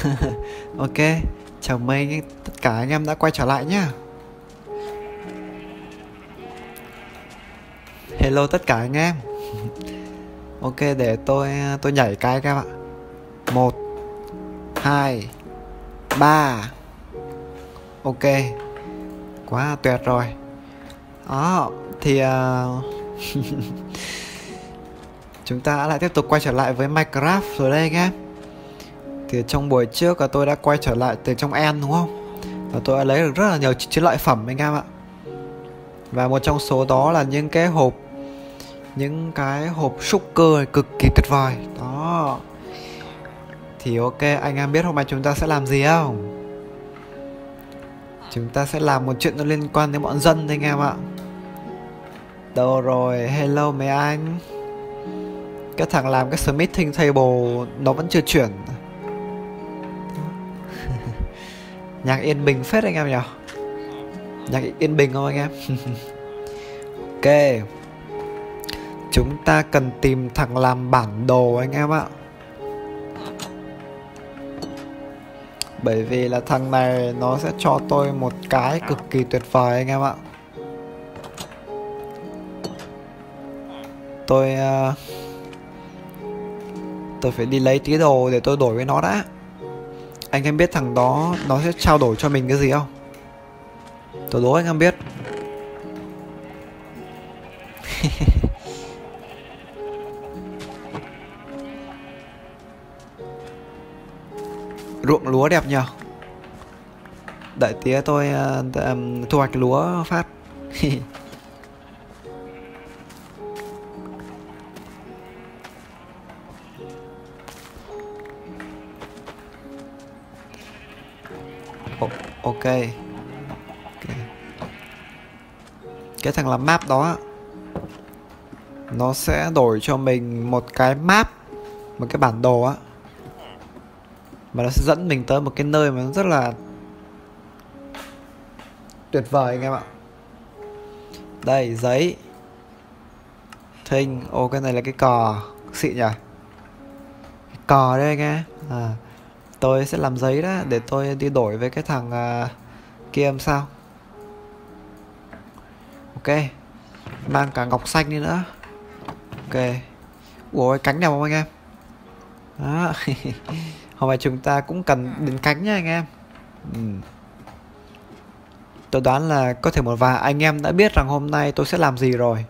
Ok, chào mừng tất cả anh em đã quay trở lại nhá. Hello tất cả anh em. Ok, để tôi nhảy cái các bạn. 1 2 3. Ok, quá tuyệt rồi. Đó, thì chúng ta lại tiếp tục quay trở lại với Minecraft rồi đây anh em. Thì trong buổi trước tôi đã quay trở lại từ trong End đúng không? Và tôi đã lấy được rất là nhiều chiến lợi phẩm anh em ạ. Và một trong số đó là những cái hộp sugar cực kỳ tuyệt vời. Đó. Thì ok, anh em biết hôm nay chúng ta sẽ làm gì không? Chúng ta sẽ làm một chuyện nó liên quan đến bọn dân anh em ạ. Đâu rồi, hello mấy anh. Cái thằng làm cái smithing table nó vẫn chưa chuyển. Nhạc yên bình phết anh em nhỉ. Nhạc yên bình không anh em? Ok, chúng ta cần tìm thằng làm bản đồ anh em ạ. Bởi vì là thằng này nó sẽ cho tôi một cái cực kỳ tuyệt vời anh em ạ. Tôi phải đi lấy tí đồ để tôi đổi với nó đã. Anh em biết thằng đó nó sẽ trao đổi cho mình cái gì không? Tôi đố anh em biết. Ruộng lúa đẹp nhờ. Đợi tía tôi thu hoạch lúa phát. Ok. Cái thằng làm map đó nó sẽ đổi cho mình một cái map, một cái bản đồ á, mà nó sẽ dẫn mình tới một cái nơi mà nó rất là tuyệt vời anh em ạ. Đây, giấy thinh. Ô, cái này là cái cò xịn nhỉ. Cái cò đây anh em. Tôi sẽ làm giấy đó để tôi đi đổi với cái thằng kia làm sao. Ok, mang cả ngọc xanh đi nữa. Ok. Ủa, cánh đẹp không anh em? Đó. Hôm nay chúng ta cũng cần đến cánh nha anh em. Tôi đoán là có thể một vài anh em đã biết rằng hôm nay tôi sẽ làm gì rồi.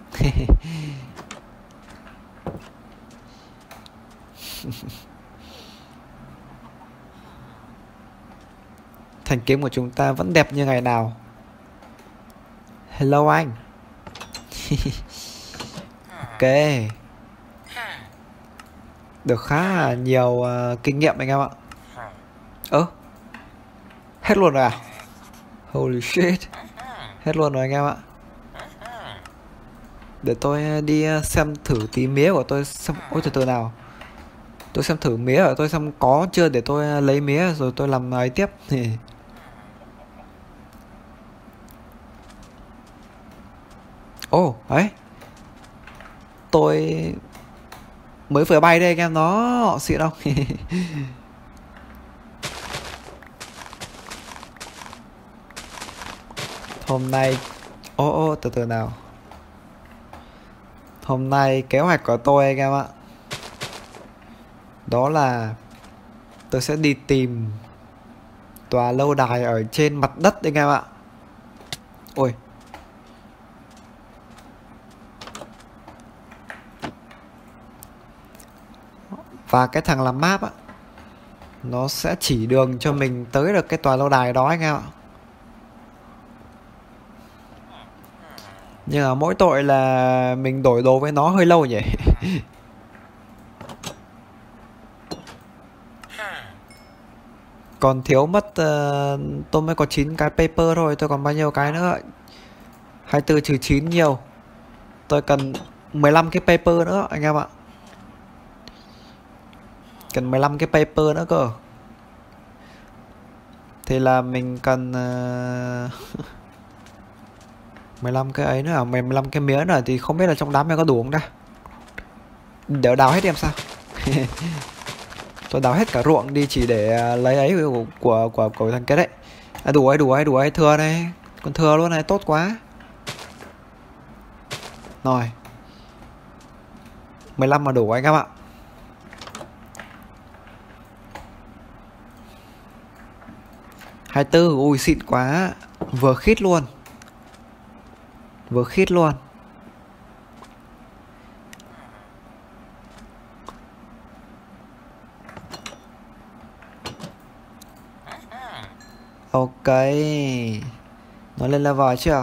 Thanh kiếm của chúng ta vẫn đẹp như ngày nào. Hello anh. Ok, được khá là nhiều kinh nghiệm anh em ạ. Hết luôn rồi à? Holy shit. Hết luôn rồi anh em ạ. Để tôi đi xem thử tí mía của tôi xem. Ôi từ từ nào. Tôi xem thử mía của tôi xem có chưa để tôi lấy mía rồi tôi làm ấy tiếp. Đấy. Tôi mới vừa bay đây anh em, nó xịn không? Hôm nay từ từ nào. Hôm nay kế hoạch của tôi anh em ạ, đó là tôi sẽ đi tìm tòa lâu đài ở trên mặt đất anh em ạ. Ôi, và cái thằng làm map á, nó sẽ chỉ đường cho mình tới được cái tòa lâu đài đó anh em ạ. Nhưng mà mỗi tội là mình đổi đồ với nó hơi lâu nhỉ. Còn thiếu mất tôi mới có 9 cái paper thôi. Tôi còn bao nhiêu cái nữa? 24 trừ 9 nhiều. Tôi cần 15 cái paper nữa anh em ạ. Cần 15 cái paper nữa cơ. Thì là mình cần 15 cái ấy nữa à? 15 cái mía nữa thì không biết là trong đám này có đủ không ta. Đỡ đào hết em sao. Tôi đào hết cả ruộng đi chỉ để lấy ấy của thằng kia đấy. Đủ ấy, thừa này. Còn thừa luôn này, tốt quá. Rồi 15 mà đủ anh em ạ. Hai tư, ui xịn quá. Vừa khít luôn. Ok. Nó lên level chưa?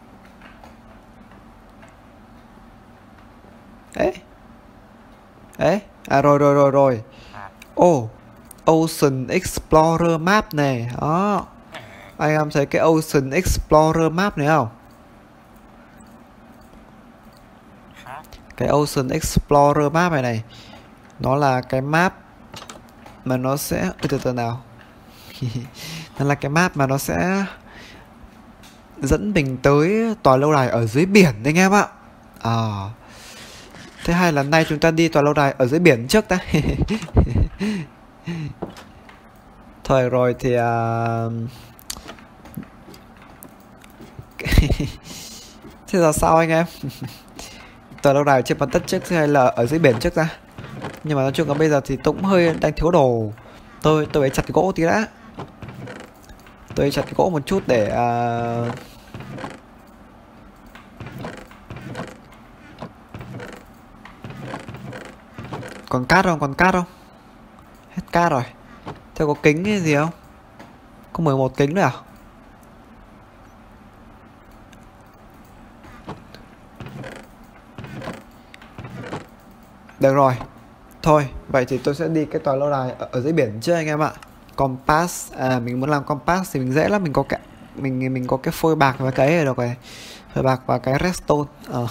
Ấy. À rồi. Ocean Explorer map này. Đó. Anh em thấy cái Ocean Explorer map này không? Cái Ocean Explorer map này nó là cái map mà nó sẽ từ nào. Nó là cái map mà nó sẽ dẫn mình tới tòa lâu đài ở dưới biển anh em ạ. Thế hay là nay chúng ta đi tòa lâu đài ở dưới biển trước ta. Thôi rồi thì thế giờ sao anh em? Tòa lâu đài trên mặt đất trước hay là ở dưới biển trước ta? Nhưng mà nói chung là bây giờ thì tôi cũng hơi đang thiếu đồ. Tôi phải chặt gỗ tí đã. Tôi chặt gỗ một chút để còn cát không? Hết cát rồi. Thế có kính hay gì không? Có 11 kính nữa à? Được rồi. Thôi, vậy thì tôi sẽ đi cái tòa lâu đài ở dưới biển trước anh em ạ. Compass, mình muốn làm compass thì mình dễ lắm, mình có cái phôi bạc và cái được rồi. Phôi bạc và cái redstone.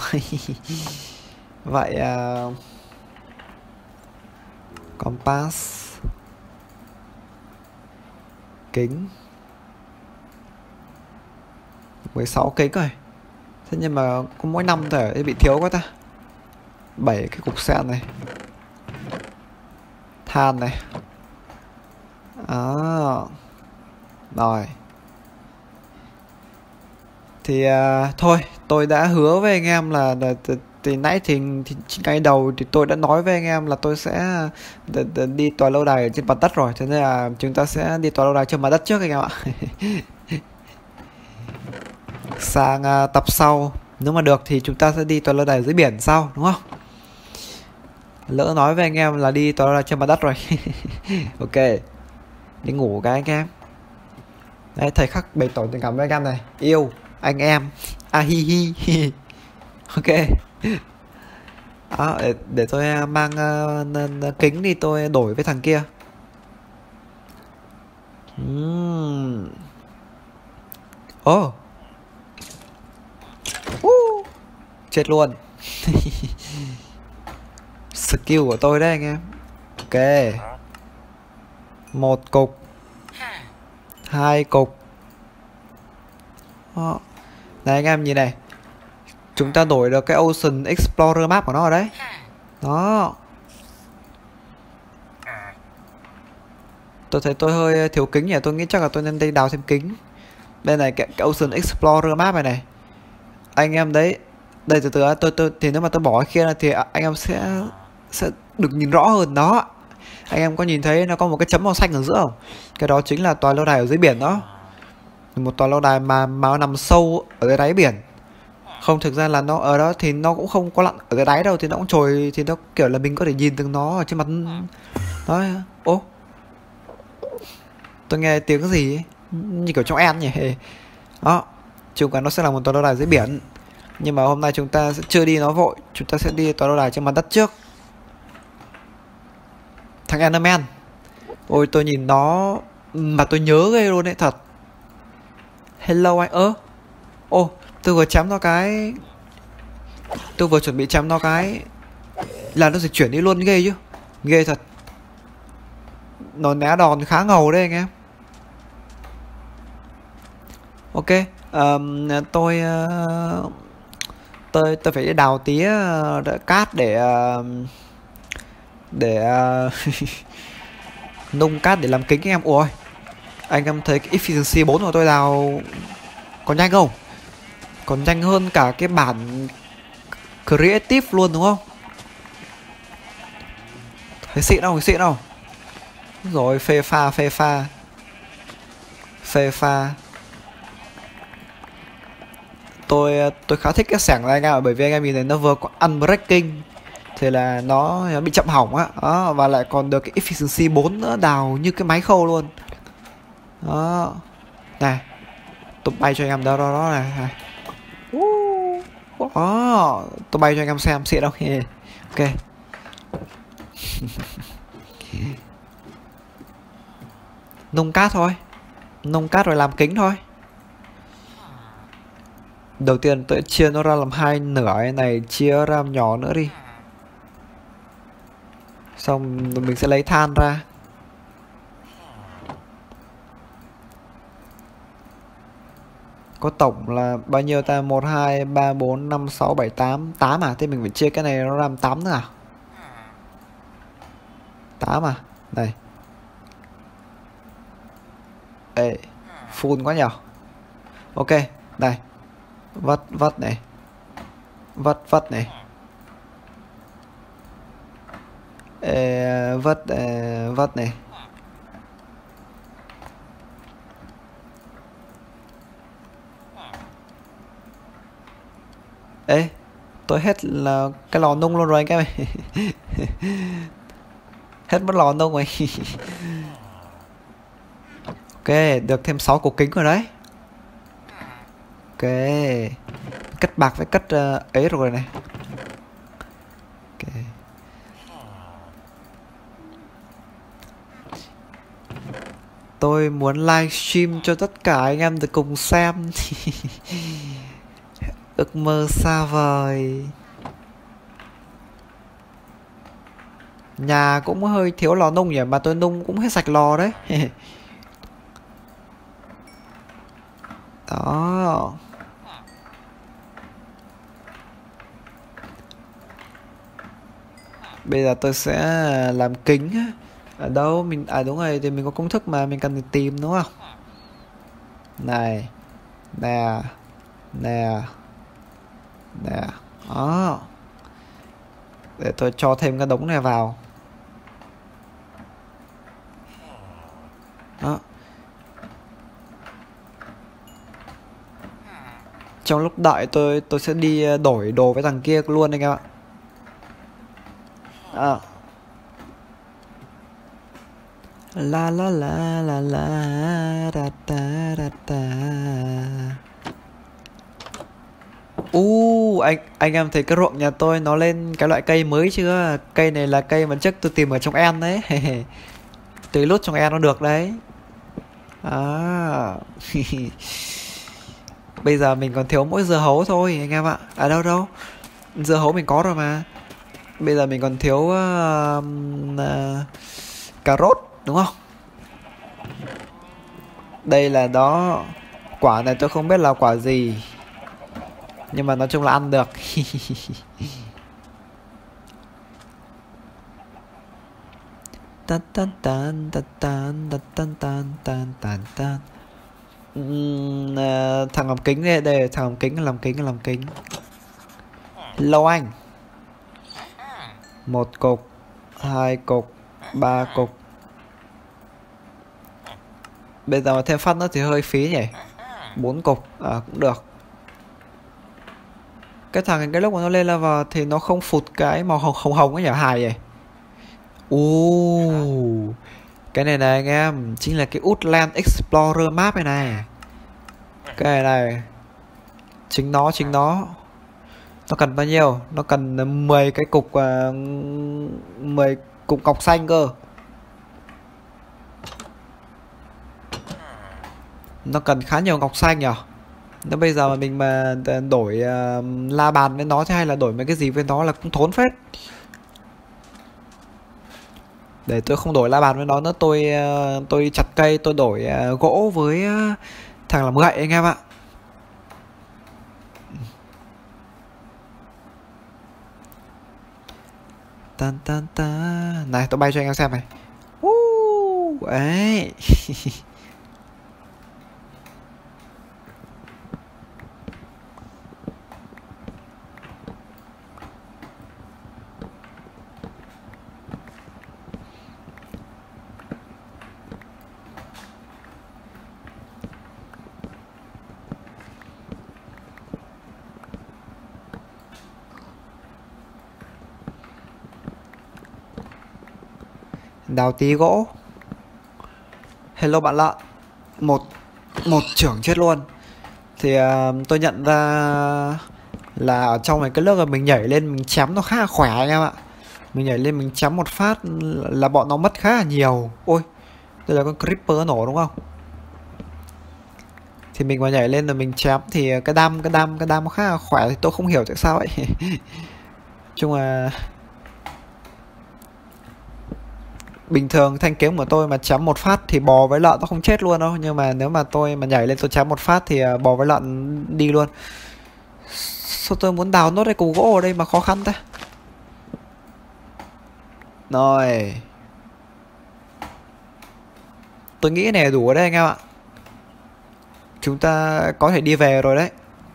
Vậy compass, kính 16 kính rồi. Thế nhưng mà có mỗi 5 thôi, bị thiếu quá ta. 7 cái cục sạn này, than này. Rồi thì thôi tôi đã hứa với anh em là từ nãy thì ngay đầu thì tôi đã nói với anh em là tôi sẽ đi tòa lâu đài ở trên mặt đất rồi. Thế nên là chúng ta sẽ đi tòa lâu đài trên mặt đất trước anh em ạ. Sang tập sau nếu mà được thì chúng ta sẽ đi tòa lâu đài dưới biển sau, đúng không? Lỡ nói với anh em là đi tòa lâu đài trên mặt đất rồi. Ok, đi ngủ cái anh em. Đấy, thầy Khắc bày tỏ tình cảm với anh em này. Yêu anh em. Hi hi. Ok. Để tôi mang kính đi tôi đổi với thằng kia. Chết luôn. Skill của tôi đấy anh em. Ok. 1 cục, 2 cục. Này anh em nhìn này, chúng ta đổi được cái Ocean Explorer map của nó ở đấy. Đó. Tôi thấy tôi hơi thiếu kính nhỉ, tôi nghĩ chắc là tôi nên đi đào thêm kính. Đây này, cái Ocean Explorer map này. Anh em đấy. Đây từ từ tôi thì nếu mà tôi bỏ cái kia thì anh em sẽ được nhìn rõ hơn đó. Anh em có nhìn thấy nó có một cái chấm màu xanh ở giữa không? Cái đó chính là tòa lâu đài ở dưới biển đó. Một tòa lâu đài mà nằm sâu ở dưới đáy biển. Không, thực ra là nó ở đó thì nó cũng không có lặn ở dưới đáy đâu, thì nó cũng trồi, thì nó kiểu là mình có thể nhìn được nó ở trên mặt đó. Tôi nghe tiếng cái gì ấy, như kiểu trong End nhỉ. Đó, chung cả nó sẽ là một tòa lâu đài dưới biển. Nhưng mà hôm nay chúng ta sẽ chưa đi nó vội, chúng ta sẽ đi tòa lâu đài trên mặt đất trước. Thằng Enderman. Ôi tôi nhìn nó mà tôi nhớ ghê luôn đấy thật. Hello anh. Tôi vừa chém nó cái, tôi vừa chuẩn bị chém nó cái là nó dịch chuyển đi luôn, ghê chứ. Ghê thật. Nó né đòn khá ngầu đấy anh em. Ok, tôi phải đào tí cát để Nung cát để làm kính anh em. Ôi, anh em thấy cái efficiency 4 của tôi đào còn nhanh không? Còn nhanh hơn cả cái bản creative luôn đúng không? Thấy xịn không? Xịn không? Rồi phê pha tôi khá thích cái sảng này anh em, bởi vì anh em nhìn thấy nó vừa có unbreaking thì là nó bị chậm hỏng á đó, và lại còn được cái efficiency 4 nữa, đào như cái máy khâu luôn đó. Này tôi bay cho anh em đó đó này, này. Đó, tôi bay cho anh em xem xịn đâu. Ok. Nung cát thôi, nung cát rồi làm kính thôi. Đầu tiên tôi chia nó ra làm hai nửa, cái này chia ra nhỏ nữa đi, xong mình sẽ lấy than ra. Có tổng là bao nhiêu ta? 1, 2, 3, 4, 5, 6, 7, 8. 8 à? Thế mình phải chia cái này nó làm 8 nữa à? 8 à? Này. Ê, full quá nhở. Ok, này. Vắt này. Vắt này. Vắt này. Ê, tôi hết là cái lò nung luôn rồi anh em ơi. Hết mất lò nung rồi. Ok, được thêm 6 cục kính rồi đấy. Ok, cất bạc với cất ấy rồi này. Ok. Tôi muốn livestream cho tất cả anh em được cùng xem. Ước mơ xa vời. Nhà cũng hơi thiếu lò nung nhỉ, mà tôi nung cũng hết sạch lò đấy. Đó. Bây giờ tôi sẽ làm kính. Ở đâu mình, à đúng rồi, thì mình có công thức mà mình cần tìm đúng không? Này. Nè. Nè. Nè. Đó. Để tôi cho thêm cái đống này vào. Đó. Trong lúc đợi tôi sẽ đi đổi đồ với thằng kia luôn anh em ạ. À. La la la la la da da da da. Anh em thấy cái ruộng nhà tôi nó lên cái loại cây mới chưa? Cây này là cây mà trước tôi tìm ở trong En đấy. Từ lúc trong En nó được đấy. À. Bây giờ mình còn thiếu mỗi dưa hấu thôi anh em ạ. À đâu đâu, dưa hấu mình có rồi mà. Bây giờ mình còn thiếu cà rốt đúng không? Đây là đó. Quả này tôi không biết là quả gì, nhưng mà nói chung là ăn được. Tan tan tan tan tan tan tan tan tan tan. Thằng làm kính đây, thằng làm kính. Lâu anh. 1 cục, 2 cục, 3 cục. Bây giờ mà thêm phát nữa thì hơi phí nhỉ. 4 cục, cũng được. Cái lúc mà nó lên lava thì nó không phụt cái màu hồng hồng ấy nhỉ, hài vậy. Cái này này anh em, chính là cái Woodland Explorer map này này. Cái này chính nó cần bao nhiêu? Nó cần 10 cái cục 10 cục ngọc xanh cơ. Nó cần khá nhiều ngọc xanh nhỉ. Nếu bây giờ mà mình mà đổi la bàn với nó thì hay là đổi mấy cái gì với nó là cũng thốn phết. Để tôi không đổi la bàn với nó nữa, tôi chặt cây, tôi đổi gỗ với thằng làm gậy anh em ạ. Tan tan ta. Này tôi bay cho anh em xem này. Ấy. Đào tí gỗ. Hello bạn lợn. Một trưởng chết luôn. Thì tôi nhận ra là ở trong cái lớp mà mình nhảy lên mình chém nó khá là khỏe anh em ạ. Mình nhảy lên mình chém một phát là bọn nó mất khá là nhiều. Ôi, đây là con creeper nổ đúng không? Thì mình mà nhảy lên rồi mình chém thì cái đam nó khá là khỏe. Thì tôi không hiểu tại sao vậy. Chung là bình thường thanh kiếm của tôi mà chém một phát thì bò với lợn nó không chết luôn đâu. Nhưng mà nếu mà tôi mà nhảy lên tôi chém một phát thì bò với lợn đi luôn. Sao tôi muốn đào nốt cái củ gỗ ở đây mà khó khăn ta. Rồi. Tôi nghĩ này đủ ở đây anh em ạ. Chúng ta có thể đi về rồi đấy.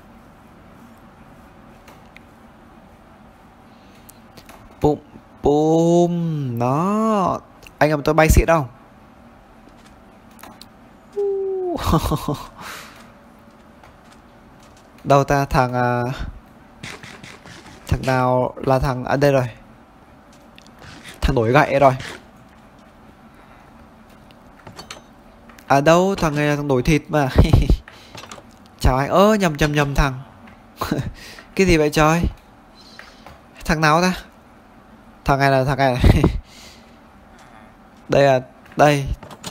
Bùm bùm. Đó. Anh em tôi bay xịn không? Đâu ta thằng thằng nào là thằng ở đây rồi. Thằng nổi gậy rồi. À đâu thằng này là thằng nổi thịt mà. Chào anh. Nhầm thằng. Cái gì vậy trời? Thằng nào ta? Thằng này là thằng này. Đây là đây.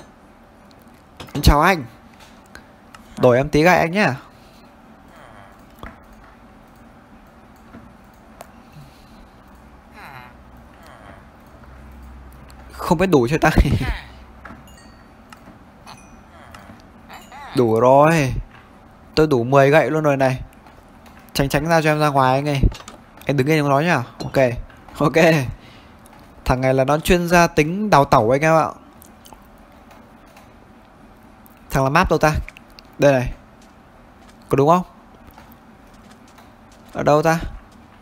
Chào anh. Đổi em tí gậy anh nhá. Không biết đủ chưa ta. Đủ rồi. Tôi đủ 10 gậy luôn rồi này. Tránh ra cho em ra ngoài anh ơi. Em đứng yên trong đó nhá. Ok. Thằng này là nó chuyên gia tính đào tẩu anh em ạ. Thằng là map đâu ta? Đây này. Có đúng không? Ở đâu ta?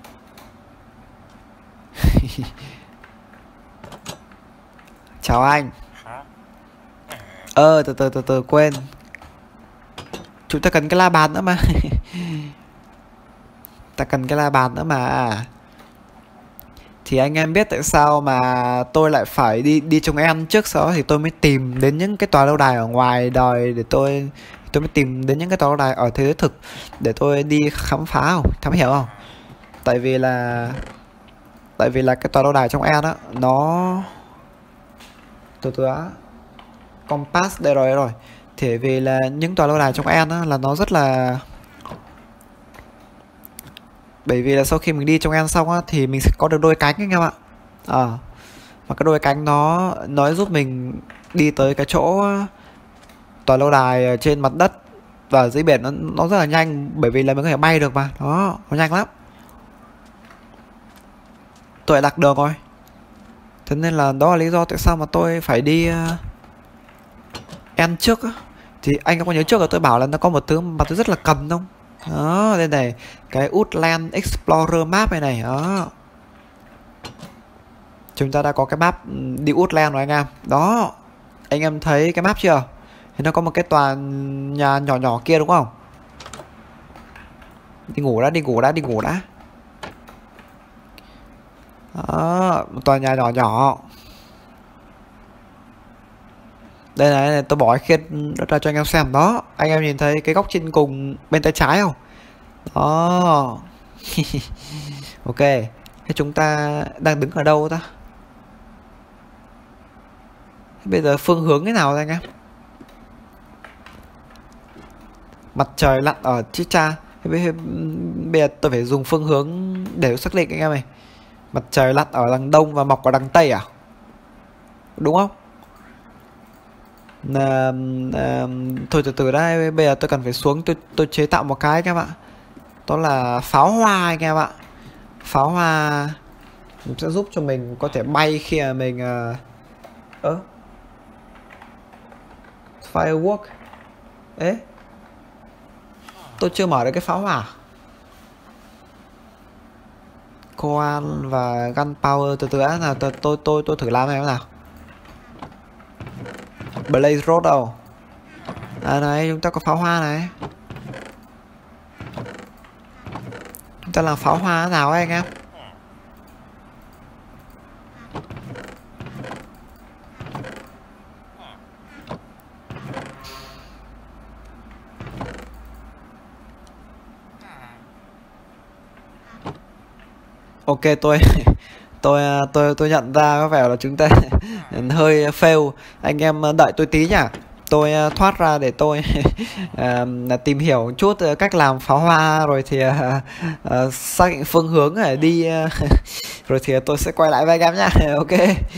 Chào anh. Từ quên. Chúng ta cần cái la bàn nữa mà. Ta cần cái la bàn nữa mà. Thì anh em biết tại sao mà tôi lại phải đi trong em trước, sau đó thì tôi mới tìm đến những cái tòa lâu đài ở ngoài đời để tôi mới tìm đến những cái tòa lâu đài ở thế giới thực để tôi đi khám phá không? Thắm hiểu không? Tại vì là cái tòa lâu đài trong em đó nó từ á compass đây rồi. Thì vì là những tòa lâu đài trong em á là nó rất là, bởi vì là sau khi mình đi trong em xong á thì mình sẽ có được đôi cánh anh em ạ. Và cái đôi cánh nó giúp mình đi tới cái chỗ tòa lâu đài trên mặt đất và dưới biển nó rất là nhanh, bởi vì là mình có thể bay được mà. Đó, nó nhanh lắm. Tôi lại lạc đường rồi. Thế nên là đó là lý do tại sao mà tôi phải đi em trước á. Thì anh có nhớ trước là tôi bảo là nó có một thứ mà tôi rất là cần không? Đó, đây này, cái Woodland Explorer map này đó. Chúng ta đã có cái map đi Woodland rồi anh em. Đó, anh em thấy cái map chưa? Thì nó có một cái tòa nhà nhỏ kia đúng không? Đi ngủ đã. Đó, một tòa nhà nhỏ. Đây này, tôi bỏ cái khiên ra cho anh em xem đó. Anh em nhìn thấy cái góc trên cùng bên tay trái không? Đó. Ok. Thế chúng ta đang đứng ở đâu ta? Bây giờ phương hướng thế nào anh em? Mặt trời lặn ở Chicha. Bây giờ tôi phải dùng phương hướng để xác định anh em này. Mặt trời lặn ở đằng đông và mọc ở đằng tây à? Đúng không? Thôi từ đây, bây giờ tôi cần phải xuống, tôi chế tạo một cái anh em ạ. Đó là pháo hoa anh em ạ. Pháo hoa sẽ giúp cho mình có thể bay khi mà mình Firework. Ế, tôi chưa mở được cái pháo hỏa. Coal và gunpowder, từ từ đã, là tôi thử làm em nào. Blaze Road đâu? À này, chúng ta có pháo hoa này. Chúng ta làm pháo hoa thế nào ấy anh em? Ok, tôi nhận ra có vẻ là chúng ta hơi fail. Anh em đợi tôi tí nhá. Tôi thoát ra để tôi tìm hiểu một chút cách làm pháo hoa, rồi thì xác định phương hướng để đi rồi thì tôi sẽ quay lại với anh em nhá. Ok.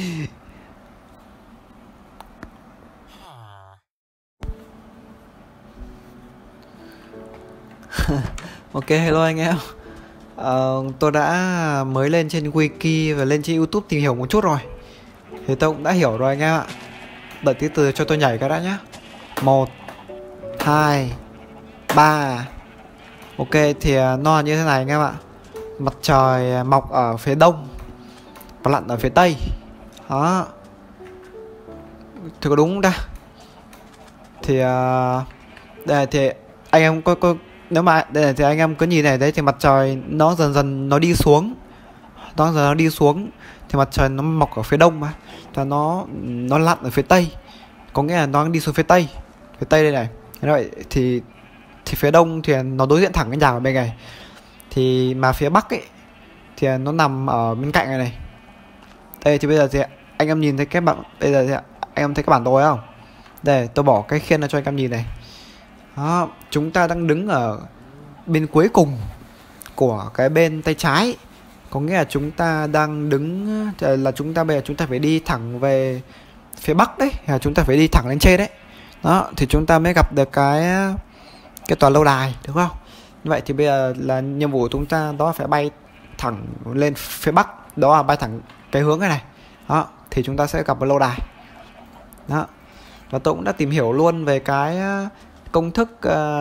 Ok, hello anh em. Tôi đã mới lên trên wiki và lên trên YouTube tìm hiểu một chút rồi, thì tôi cũng đã hiểu rồi anh em ạ. Đợi tí từ cho tôi nhảy cái đã nhá. 1 2 3. Ok, thì nó là như thế này anh em ạ. Mặt trời mọc ở phía đông và lặn ở phía tây. Đó. Thì có đúng không ta? Thì đây thì anh em có nếu mà đây thì anh em cứ nhìn này đấy, thì mặt trời nó dần dần nó đi xuống. Nó đi xuống thì mặt trời nó mọc ở phía đông mà, và nó lặn ở phía tây. Có nghĩa là nó đi xuống phía tây đây này. Như vậy thì phía đông thì nó đối diện thẳng cái nhà ở bên này. Thì mà phía bắc ấy thì nó nằm ở bên cạnh này. Đây thì bây giờ thì anh em nhìn thấy cái bạn, bây giờ thì anh em thấy cái bản đồ không? Đây, tôi bỏ cái khiên ra cho anh em nhìn này. Đó, chúng ta đang đứng ở bên cuối cùng của cái bên tay trái. Có nghĩa là chúng ta đang đứng là chúng ta bây giờ chúng ta phải đi thẳng về phía bắc đấy, là chúng ta phải đi thẳng lên trên đấy. Đó, thì chúng ta mới gặp được cái tòa lâu đài, đúng không? Như vậy thì bây giờ là nhiệm vụ của chúng ta đó là phải bay thẳng lên phía bắc, đó là bay thẳng cái hướng này. Đó, thì chúng ta sẽ gặp một lâu đài. Đó. Và tôi cũng đã tìm hiểu luôn về cái công thức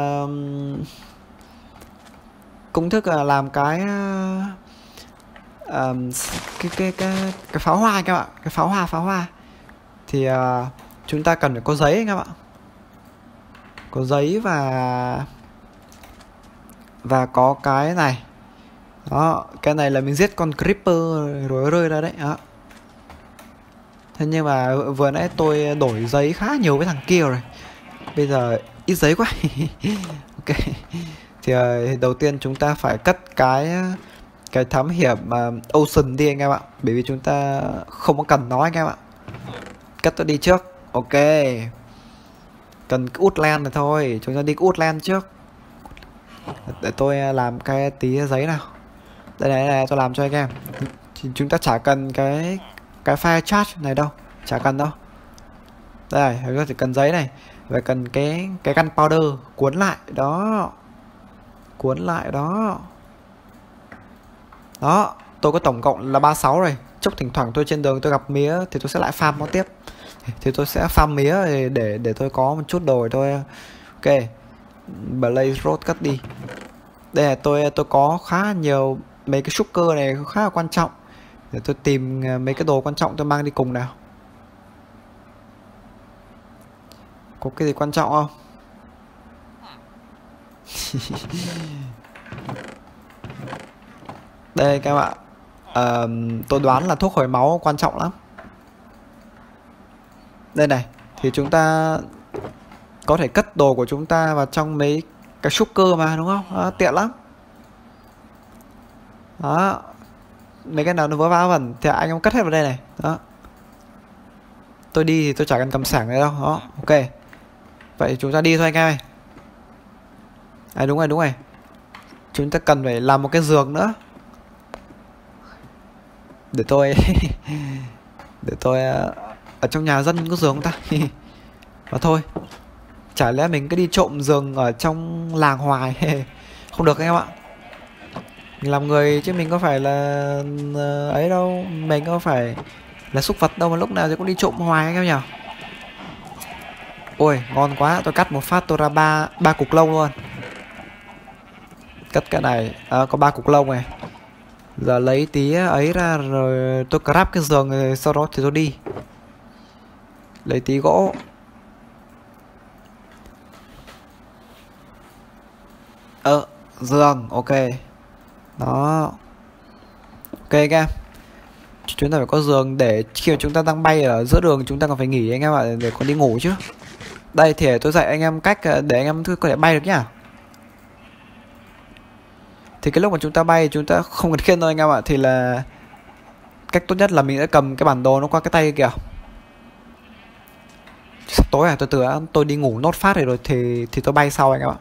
làm cái pháo hoa các bạn, cái pháo hoa thì chúng ta cần phải có giấy các bạn, có giấy và có cái này. Đó, cái này là mình giết con creeper rồi rơi ra đấy. Đó. Thế nhưng mà vừa nãy tôi đổi giấy khá nhiều với thằng kia rồi, bây giờ ít giấy quá. Ok, thì đầu tiên chúng ta phải cất cái thám hiểm Ocean đi anh em ạ, bởi vì chúng ta không có cần nó anh em ạ. Cất nó đi trước. Ok, cần Woodland này thôi, chúng ta đi Woodland trước. Để tôi làm cái tí giấy nào. Đây này, tôi làm cho anh em. Chúng ta chả cần cái fire charge này đâu, chả cần đâu. Đây, chúng ta chỉ cần giấy này, và cần cái gunpowder cuốn lại đó. Đó, tôi có tổng cộng là 36 rồi. Chốc thỉnh thoảng tôi trên đường tôi gặp mía thì tôi sẽ lại farm nó tiếp. Thì tôi sẽ farm mía để tôi có một chút đồ thôi. Ok, Blaze Road cắt đi. Đây là tôi có khá nhiều mấy cái sugar này khá là quan trọng. Để tôi tìm mấy cái đồ quan trọng tôi mang đi cùng nào. Có cái gì quan trọng không? Đây các bạn, tôi đoán là thuốc hồi máu quan trọng lắm. Đây này, thì chúng ta có thể cất đồ của chúng ta vào trong mấy cái sugar mà, đúng không? Đó, tiện lắm. Đó, mấy cái nào nó vớ va vẩn thì anh em cất hết vào đây này. Đó, tôi đi thì tôi chả cần cầm sảng này đâu. Đó, ok, vậy chúng ta đi thôi anh em ơi. Đúng rồi, chúng ta cần phải làm một cái giường nữa. Để tôi ở trong nhà dân có giường không ta? Và thôi, chả lẽ mình cứ đi trộm giường ở trong làng hoài. Không được anh em ạ. Mình làm người chứ mình có phải là ấy đâu, mình có phải là súc vật đâu mà lúc nào thì cũng đi trộm hoài anh em nhỉ. Ôi ngon quá, tôi cắt một phát tôi ra ba cục lông luôn. Cắt cái này có 3 cục lông này. Giờ lấy tí ấy ra rồi tôi grab cái giường rồi sau đó thì tôi đi. Lấy tí gỗ. Giường, ok. Đó. Ok anh em. Chúng ta phải có giường để khi mà chúng ta đang bay ở giữa đường chúng ta còn phải nghỉ anh em ạ, để còn đi ngủ chứ. Đây thì tôi dạy anh em cách để anh em có thể bay được nhá. Thì cái lúc mà chúng ta bay chúng ta không cần khiên đâu anh em ạ, thì là cách tốt nhất là mình sẽ cầm cái bản đồ nó qua cái tay kìa. Sắp tối à, từ tôi đi ngủ nốt phát rồi thì tôi bay sau anh em ạ.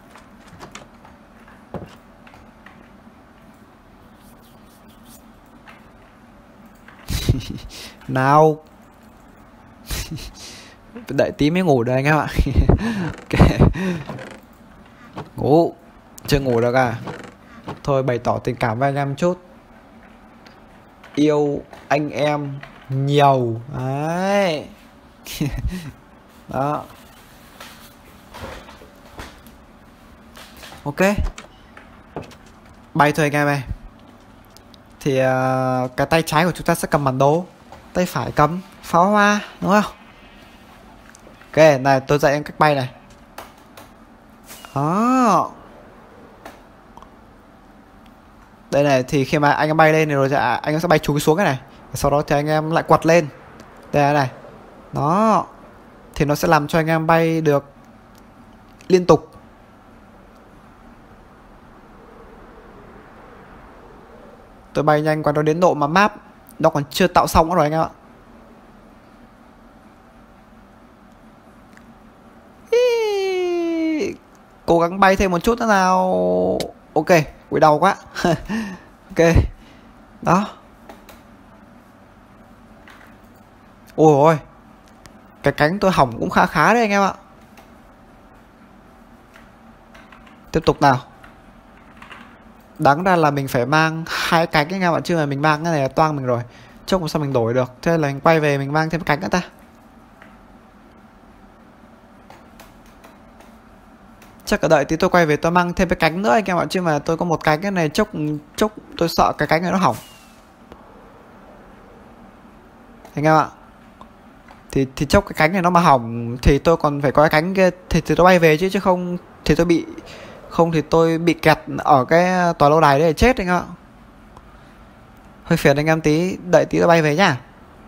Nào. Đợi tí mới ngủ được anh em ạ. Ok. Ngủ. Chưa ngủ được à? Thôi bày tỏ tình cảm với anh em chút. Yêu anh em nhiều. Đấy. Đó. Ok. Bay thôi anh em ơi. Thì cái tay trái của chúng ta sẽ cầm bản đồ, tay phải cầm pháo hoa, đúng không? Ok, này tôi dạy em cách bay này. Đó. Đây này, thì khi mà anh em bay lên rồi anh em sẽ bay chúi xuống cái này. Sau đó thì anh em lại quật lên. Đây này. Đó. Thì nó sẽ làm cho anh em bay được liên tục. Tôi bay nhanh qua đó đến độ mà map nó còn chưa tạo xong nữa rồi anh em ạ. Cố gắng bay thêm một chút nữa nào. Ok, quỷ đau quá. Ok. Đó. Ôi ôi. Cái cánh tôi hỏng cũng khá khá đấy anh em ạ. Tiếp tục nào. Đáng ra là mình phải mang 2 cánh anh em ạ, chứ mà mình mang cái này là toang mình rồi. Chốc làm sao mình đổi được. Thế là mình quay về mình mang thêm cánh nữa ta. Chắc cả đợi tí tôi quay về tôi mang thêm cái cánh nữa anh em ạ, chứ mà tôi có một cánh cái này chốc tôi sợ cái cánh này nó hỏng anh em ạ. Thì chốc cái cánh này nó mà hỏng thì tôi còn phải có cái cánh kia thì tôi bay về chứ không thì tôi bị kẹt ở cái tòa lâu đài đấy để chết anh em ạ. Hơi phiền anh em tí, đợi tí tôi bay về nhá.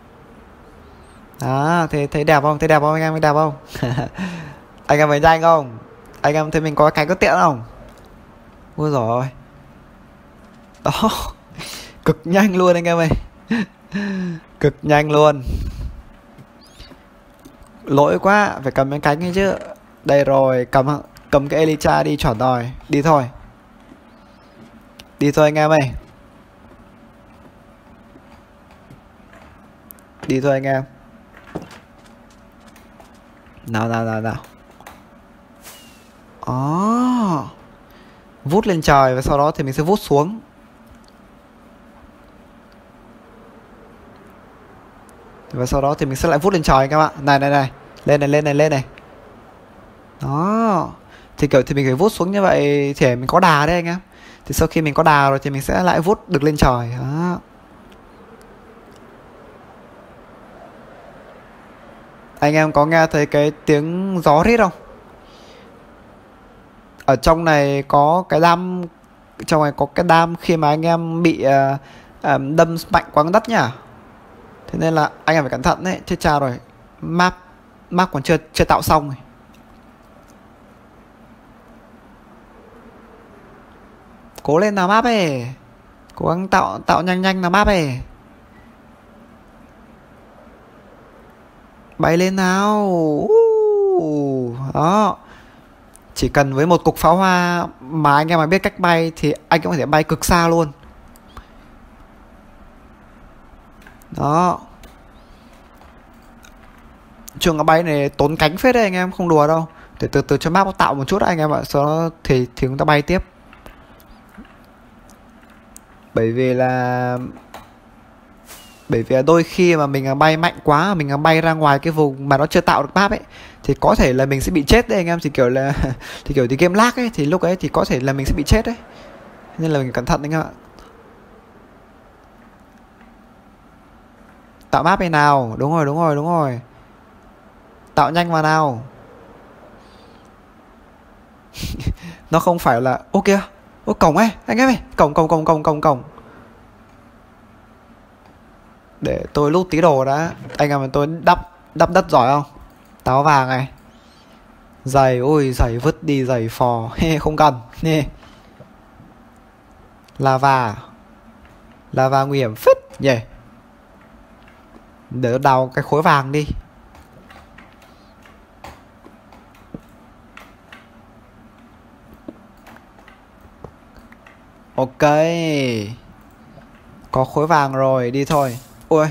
Đó, thấy đẹp không? Thấy đẹp không anh em? Thấy đẹp không? Anh em về nhanh không? Anh em thấy mình có cái cánh có tiện không? Ôi rồi. Đó. Cực nhanh luôn anh em ơi. Cực nhanh luôn. Lỗi quá, phải cầm cái cánh ấy chứ. Đây rồi, cầm cái Elytra đi chuẩn rồi. Đi thôi. Đi thôi anh em ơi. Đi thôi anh em. Nào. Vút lên trời và sau đó thì mình sẽ vút xuống. Và sau đó thì mình sẽ lại vút lên trời các bạn. Này. Lên này. Đó. Thì kiểu thì mình phải vút xuống như vậy thì mình có đà đấy anh em. Thì sau khi mình có đà rồi thì mình sẽ lại vút được lên trời. Đó. Anh em có nghe thấy cái tiếng gió rít không? Ở trong này có cái đam. Trong này có cái đam khi mà anh em bị đâm mạnh quá đất nhá. Thế nên là anh em phải cẩn thận đấy. Chết cha rồi. Map còn chưa tạo xong này. Cố lên nào map ấy. Cố gắng tạo nhanh nào map ấy. Bay lên nào. Đó. Chỉ cần với một cục pháo hoa mà anh em mà biết cách bay thì anh cũng có thể bay cực xa luôn. Đó. Trường cái bay này tốn cánh phết đấy anh em, không đùa đâu. Để từ cho map tạo một chút anh em ạ. Sau đó thì chúng ta bay tiếp. Bởi vì Bởi vì đôi khi mà mình bay mạnh quá, mình bay ra ngoài cái vùng mà nó chưa tạo được map ấy, thì có thể là mình sẽ bị chết đấy anh em. Thì kiểu là thì game lag ấy, thì lúc ấy thì có thể là mình sẽ bị chết đấy, nên là mình cẩn thận anh em ạ. Tạo map này nào. Đúng rồi, đúng rồi, đúng rồi. Tạo nhanh vào nào. Nó không phải là ô kìa, ô cổng ấy anh em ơi, cổng. Để tôi lút tí đồ đã. Anh em, tôi đắp đất giỏi không? Táo vàng này, giày, ôi giày vứt đi, giày phò không cần nè. Lava nguy hiểm phết nhỉ. Để tôi đào cái khối vàng đi. Ok, có khối vàng rồi, đi thôi. Ôi,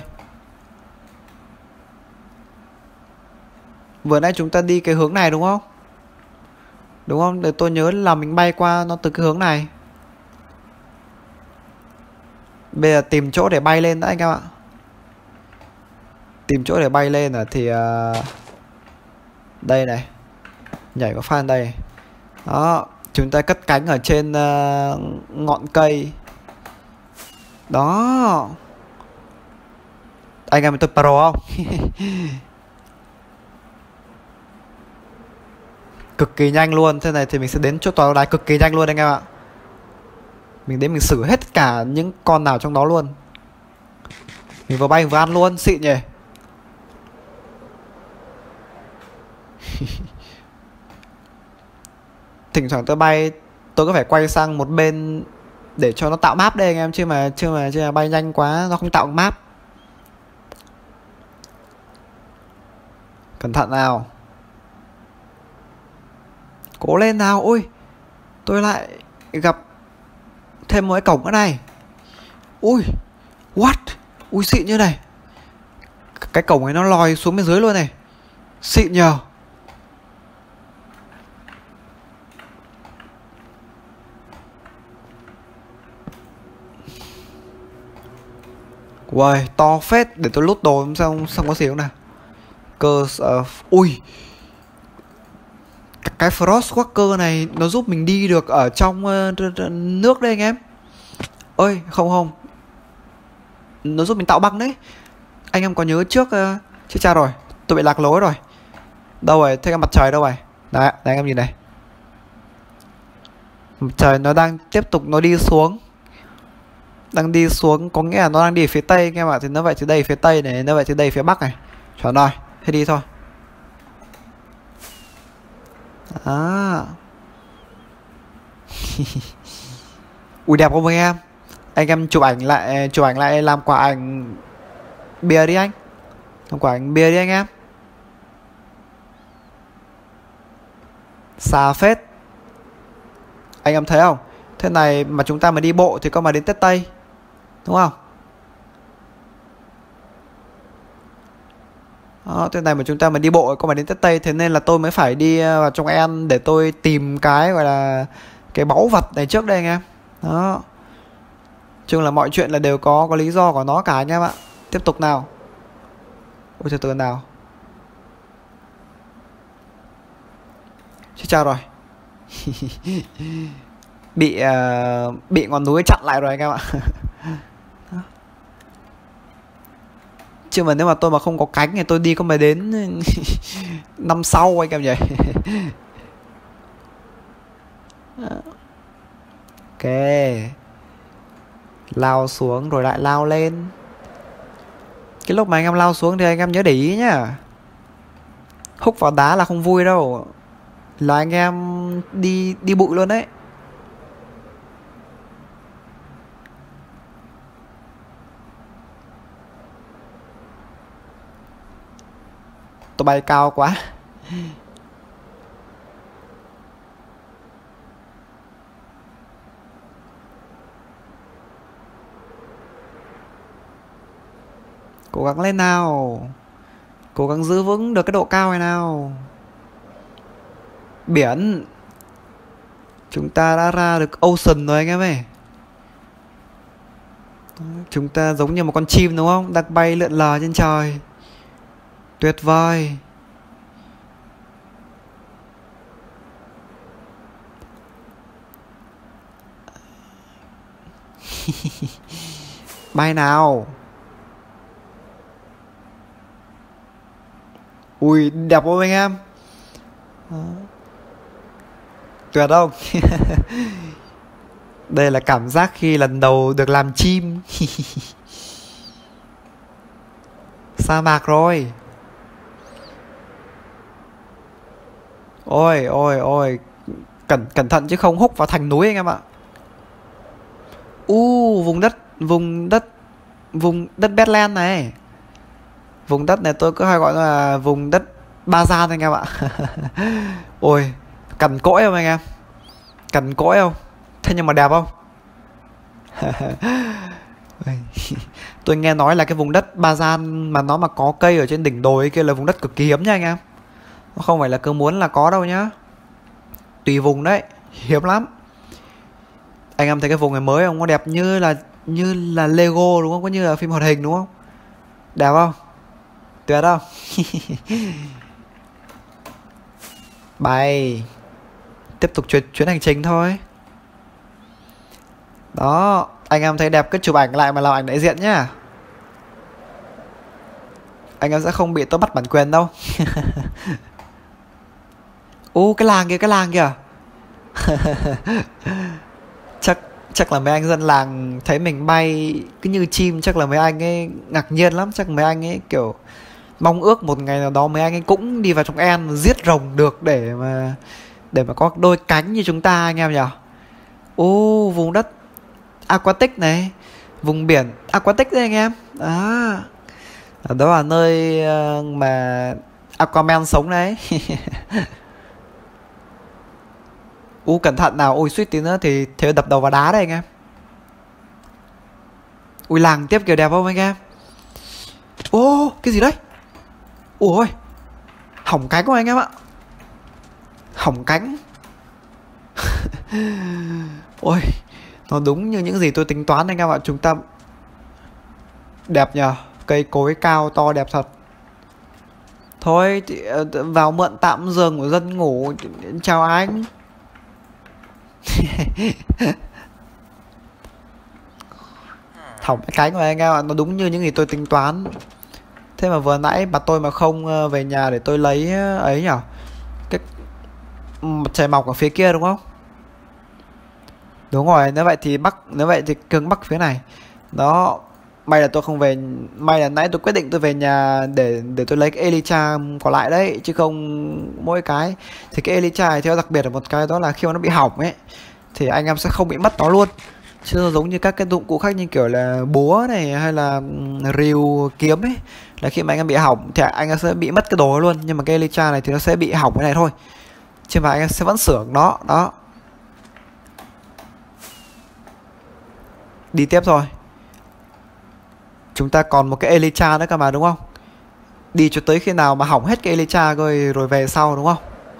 vừa nãy chúng ta đi cái hướng này đúng không? Đúng không? Để tôi nhớ là mình bay qua nó từ cái hướng này. Bây giờ tìm chỗ để bay lên đã anh em ạ. Tìm chỗ để bay lên thì đây này. Nhảy vào phan đây. Đó, chúng ta cất cánh ở trên ngọn cây. Đó. Anh em, tôi pro không? Cực kỳ nhanh luôn. Thế này thì mình sẽ đến chỗ tòa đài cực kỳ nhanh luôn anh em ạ. Mình đến mình xử hết tất cả những con nào trong đó luôn. Mình vừa bay vừa ăn luôn, xịn nhỉ. Thỉnh thoảng tôi bay, tôi có phải quay sang một bên để cho nó tạo map đây anh em, chứ mà bay nhanh quá nó không tạo map. Cẩn thận nào. Cố lên nào. Ui, tôi lại gặp thêm một cái cổng nữa này. Ui, what? Ui xịn như này. Cái cổng ấy nó lòi xuống bên dưới luôn này. Xịn nhờ. Uầy, to phết. Để tôi lút đồ xong có xíu nào. Cơ ui, cái Frostwalker này nó giúp mình đi được ở trong nước đây anh em. Ơi không, nó giúp mình tạo băng đấy. Anh em có nhớ trước chứ cha rồi, tôi bị lạc lối rồi. Đâu rồi, thế cái mặt trời đâu rồi? Đấy, anh em nhìn này. Mặt trời nó đang tiếp tục nó đi xuống. Đang đi xuống có nghĩa là nó đang đi phía tây anh em ạ. Thì nó vậy thì đây phía tây này, nó vậy thì đây phía bắc này. Chuẩn rồi, thế đi thôi. À. Ui đẹp không anh em? Anh em chụp ảnh lại làm quả ảnh bìa đi anh. Làm quả ảnh bìa đi anh em. Xa phết. Anh em thấy không? Thế này mà chúng ta mà đi bộ thì có mà đến Tết Tây. Đúng không? Đó, thế này mà chúng ta mà đi bộ có mà đến Tết Tây. Thế nên là tôi mới phải đi vào trong En để tôi tìm cái gọi là cái báu vật này trước đây anh em. Đó. Chung là mọi chuyện là đều có lý do của nó cả anh em ạ. Tiếp tục nào. Ôi từ từ nào. Chứ chào rồi. Bị ngọn núi chặn lại rồi anh em ạ. Chứ mà nếu mà tôi mà không có cánh thì tôi đi có mà đến năm sau anh em nhỉ. Ok. Lao xuống rồi lại lao lên. Cái lúc mà anh em lao xuống thì anh em nhớ để ý nhá. Húc vào đá là không vui đâu. Là anh em đi bụi luôn đấy. Tôi bay cao quá. Cố gắng lên nào. Cố gắng giữ vững được cái độ cao này nào. Biển. Chúng ta đã ra được Ocean rồi anh em ơi. Chúng ta giống như một con chim đúng không? Đang bay lượn lờ trên trời. Tuyệt vời. Bay nào. Ui, đẹp không anh em? Tuyệt không? Đây là cảm giác khi lần đầu được làm chim. Sa mạc rồi. Ôi ôi ôi. Cẩn thận chứ không húc vào thành núi anh em ạ. Vùng đất Badland này. Vùng đất này tôi cứ hay gọi là vùng đất Ba Gian anh em ạ. Ôi, cằn cỗi không anh em? Cằn cỗi không? Thế nhưng mà đẹp không? Tôi nghe nói là cái vùng đất Ba Gian mà nó mà có cây ở trên đỉnh đồi kia là vùng đất cực kỳ hiếm nha anh em. Nó không phải là cứ muốn là có đâu nhá. Tùy vùng đấy, hiếm lắm. Anh em thấy cái vùng này mới không? Có đẹp như là Lego đúng không? Có như là phim hoạt hình đúng không? Đẹp không? Tuyệt không? Bay. Tiếp tục chuyến hành trình thôi. Đó, anh em thấy đẹp cứ chụp ảnh lại mà làm ảnh đại diện nhá. Anh em sẽ không bị tôi bắt bản quyền đâu. Cái làng kìa. Chắc là mấy anh dân làng thấy mình bay cứ như chim, chắc là mấy anh ấy ngạc nhiên lắm, chắc mấy anh ấy kiểu mong ước một ngày nào đó mấy anh ấy cũng đi vào trong En giết rồng được để mà có đôi cánh như chúng ta anh em nhỉ. Vùng đất aquatic này, vùng biển aquatic đấy anh em. Đó là nơi mà Aquaman sống đấy. Cẩn thận nào. Ui, suýt tí nữa thì thế đập đầu vào đá đấy anh em. Ui, làng tiếp kiểu đẹp không anh em? Cái gì đấy? Ui, hỏng cánh của anh em ạ. Hỏng cánh. Ôi, nó đúng như những gì tôi tính toán anh em ạ. Chúng ta đẹp nhờ. Cây cối cao to đẹp thật. Thôi thì, vào mượn tạm giường của dân ngủ. Chào anh. Hỏng cái cánh của anh em ạ. Nó đúng như những gì tôi tính toán. Thế mà vừa nãy bà tôi mà không về nhà để tôi lấy ấy nhở, cái mặt trời mọc ở phía kia đúng không? Đúng rồi, nếu vậy thì cưng bắc phía này. Đó, may là tôi không về, may là nãy tôi quyết định tôi về nhà để tôi lấy cái Elytra còn lại đấy, chứ không mỗi cái. Thì cái Elytra này theo đặc biệt là một cái đó là khi mà nó bị hỏng ấy thì anh em sẽ không bị mất nó luôn. Chứ giống như các cái dụng cụ khác như kiểu là búa này hay là rìu kiếm ấy, là khi mà anh em bị hỏng thì anh em sẽ bị mất cái đồ luôn. Nhưng mà cái Elytra này thì nó sẽ bị hỏng cái này thôi, chứ mà anh em sẽ vẫn sửa nó. Đó, đi tiếp thôi. Chúng ta còn một cái Elytra nữa cơ mà đúng không? Đi cho tới khi nào mà hỏng hết cái Elytra rồi về sau đúng không?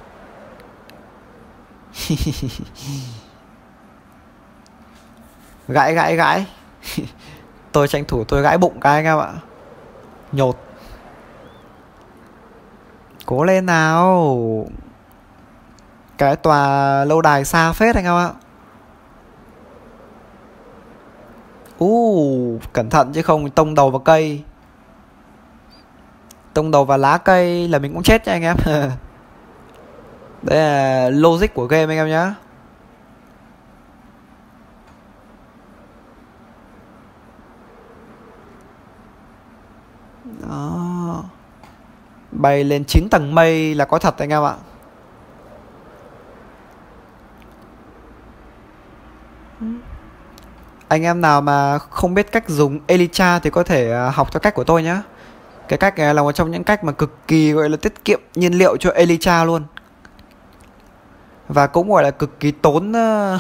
Gãi. Tôi tranh thủ tôi gãi bụng cái anh em ạ. Nhột. Cố lên nào. Cái tòa lâu đài xa phết anh em ạ. Cẩn thận chứ không tông đầu vào cây. Tông đầu vào lá cây là mình cũng chết nha anh em. Đấy là logic của game anh em nhá. Đó, bay lên 9 tầng mây là có thật anh em ạ. Anh em nào mà không biết cách dùng Elytra thì có thể học theo cách của tôi nhé. Cái cách này là một trong những cách mà cực kỳ gọi là tiết kiệm nhiên liệu cho Elytra luôn. Và cũng gọi là cực kỳ tốn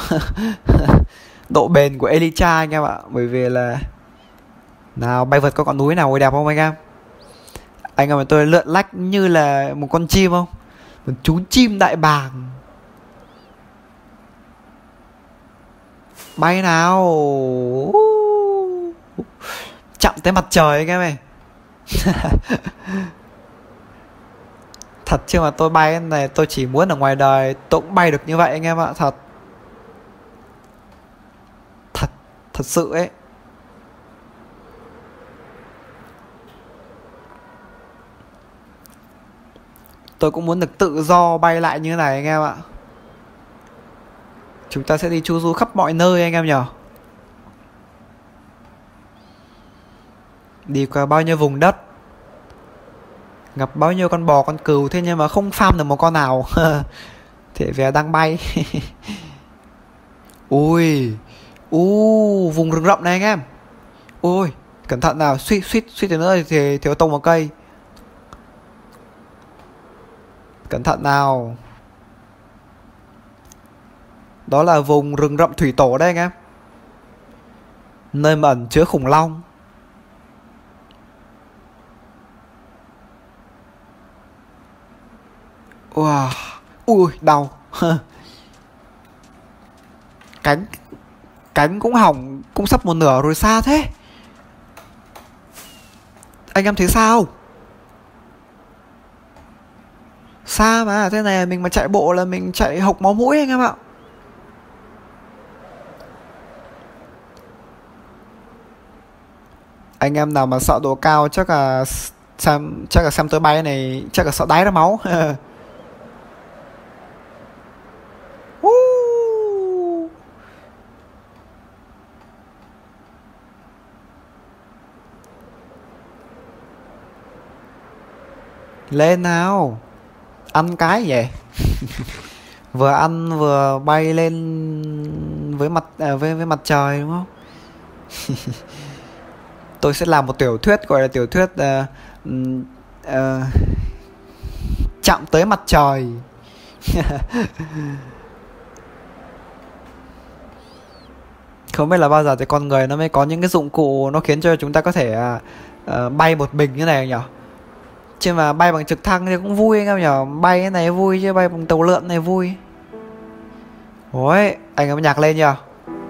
độ bền của Elytra anh em ạ. Bởi vì là nào, bay vượt có con núi nào đẹp không anh em? Anh em tôi lượn lách như là một con chim không? Một chú chim đại bàng. Bay nào. chạm tới mặt trời anh em ơi. Thật chứ mà tôi bay này, tôi chỉ muốn ở ngoài đời tôi cũng bay được như vậy anh em ạ. Thật thật thật sự ấy. Tôi cũng muốn được tự do bay lại như này anh em ạ. Chúng ta sẽ đi chu du khắp mọi nơi anh em nhở. Đi qua bao nhiêu vùng đất, gặp bao nhiêu con bò con cừu, thế nhưng mà không farm được một con nào. Thế về đang bay. Ui, vùng rừng rậm này anh em. Ui, cẩn thận nào, suýt suýt suýt tí nữa thì thiếu tông một cây. Cẩn thận nào. Đó là vùng rừng rậm thủy tổ đây anh em. Nơi mà ẩn chứa khủng long. Wow. Ui, đau. Cánh Cánh cũng hỏng, cũng sắp một nửa rồi, xa thế. Anh em thấy sao? Xa mà, thế này mình mà chạy bộ là mình chạy hộc máu mũi anh em ạ. Anh em nào mà sợ độ cao chắc là xem tôi bay này chắc là sợ đáy ra máu. Lên nào. Ăn cái vậy. Vừa ăn vừa bay lên với mặt trời đúng không? Tôi sẽ làm một tiểu thuyết gọi là tiểu thuyết chạm tới mặt trời. Không biết là bao giờ thì con người nó mới có những cái dụng cụ nó khiến cho chúng ta có thể bay một mình như này nhỉ? Chứ mà bay bằng trực thăng thì cũng vui anh em nhỉ? Bay cái này vui chứ bay bằng tàu lượn này vui. Ôi, anh em nhạc lên nhỉ?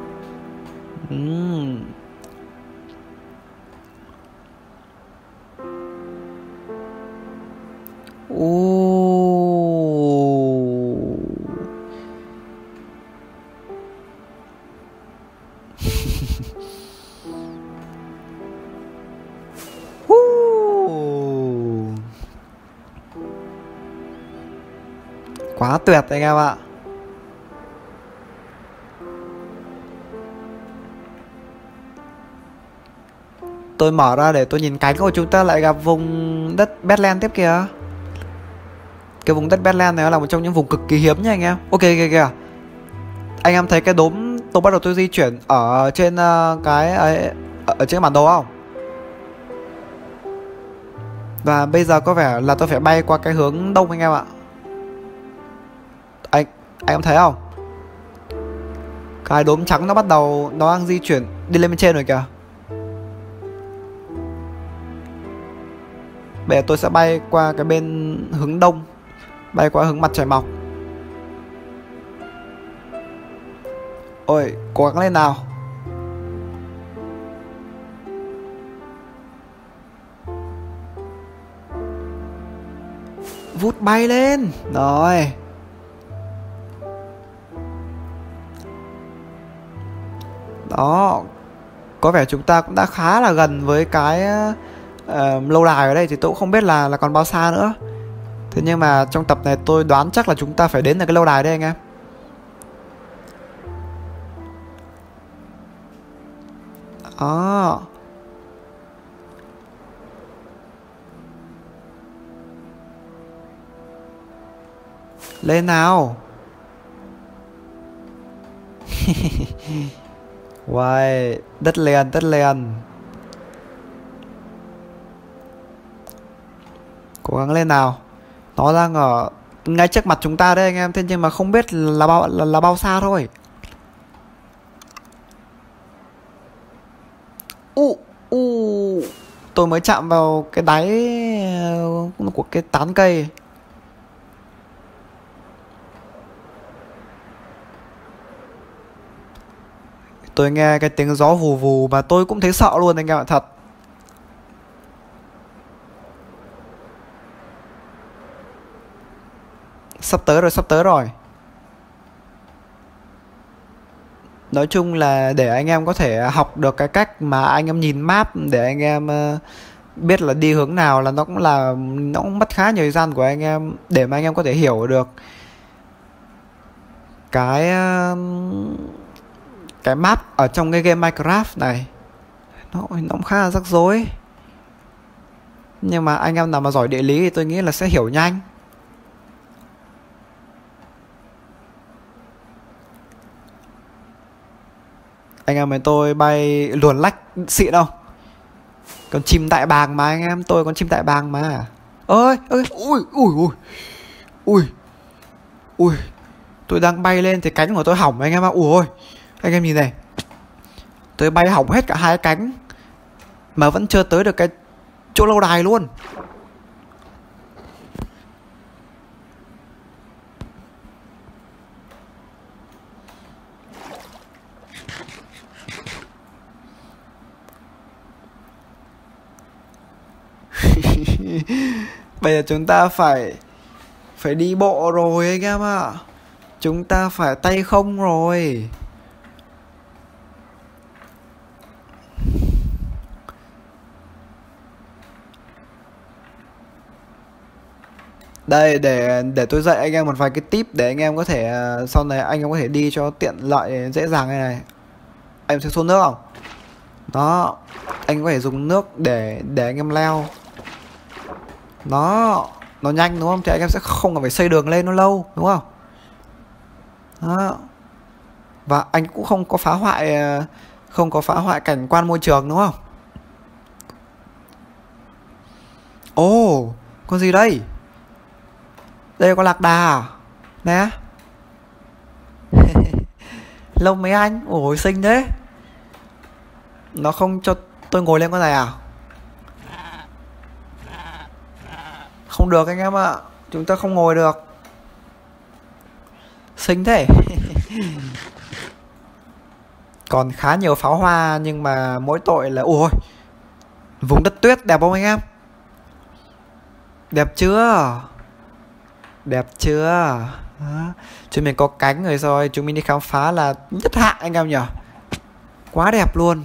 Quá tuyệt anh em ạ. Tôi mở ra để tôi nhìn cánh của chúng ta lại gặp vùng đất Badland tiếp kìa. Cái vùng đất Badland này là một trong những vùng cực kỳ hiếm nha anh em. Ok kìa. Anh em thấy cái đốm tôi bắt đầu tôi di chuyển ở trên cái ấy, ở trên bản đồ không? Và bây giờ có vẻ là tôi phải bay qua cái hướng đông anh em ạ. Anh em thấy không? Cái đốm trắng nó bắt đầu nó đang di chuyển đi lên bên trên rồi kìa. Bây giờ tôi sẽ bay qua cái bên hướng đông, bay qua hướng mặt trời mọc. Ôi, cố gắng lên nào. Vút bay lên. Rồi. Đó. Có vẻ chúng ta cũng đã khá là gần với cái lâu đài ở đây. Thì tôi cũng không biết là còn bao xa nữa. Thế nhưng mà trong tập này tôi đoán chắc là chúng ta phải đến được cái lâu đài đây anh em. Đó. Lên nào. Wow, đất liền. Cố gắng lên nào. Nó đang ở ngay trước mặt chúng ta đây anh em. Thế nhưng mà không biết là bao xa thôi. Tôi mới chạm vào cái đáy của cái tán cây. Tôi nghe cái tiếng gió vù vù mà tôi cũng thấy sợ luôn anh em ạ, thật. Sắp tới rồi, sắp tới rồi. Nói chung là để anh em có thể học được cái cách mà anh em nhìn map, để anh em biết là đi hướng nào, là nó cũng mất khá nhiều thời gian của anh em để mà anh em có thể hiểu được cái cái map ở trong cái game Minecraft này. Nó cũng khá là rắc rối, nhưng mà anh em nào mà giỏi địa lý thì tôi nghĩ là sẽ hiểu nhanh. Anh em với tôi bay luồn lách xịn không? Con chim đại bàng mà anh em, tôi con chim đại bàng mà. Ơi ơi, ui ui ui ui ui, tôi đang bay lên thì cánh của tôi hỏng anh em ạ. Ui, anh em nhìn này, tôi bay hỏng hết cả hai cánh mà vẫn chưa tới được cái chỗ lâu đài luôn. Bây giờ chúng ta phải đi bộ rồi anh em ạ. Chúng ta phải tay không rồi. Đây, để tôi dạy anh em một vài cái tip để anh em có thể sau này anh em có thể đi cho tiện lợi dễ dàng. Này này, anh sẽ xuống nước không? Đó, anh có thể dùng nước để anh em leo. Nó nhanh đúng không? Thì anh em sẽ không cần phải xây đường lên nó lâu đúng không? Đó. Và anh cũng không có phá hoại cảnh quan môi trường đúng không? Ồ, con gì đây? Đây có lạc đà à? Nè. Lông mấy anh, ôi xinh thế. Nó không cho tôi ngồi lên con này à? Không được anh em ạ, chúng ta không ngồi được. Xinh thế. Còn khá nhiều pháo hoa, nhưng mà mỗi tội là ôi, vùng đất tuyết đẹp không anh em? Đẹp chưa? Đẹp chưa? Đó. Chúng mình có cánh rồi, rồi chúng mình đi khám phá là nhất hạng anh em nhỉ? Quá đẹp luôn.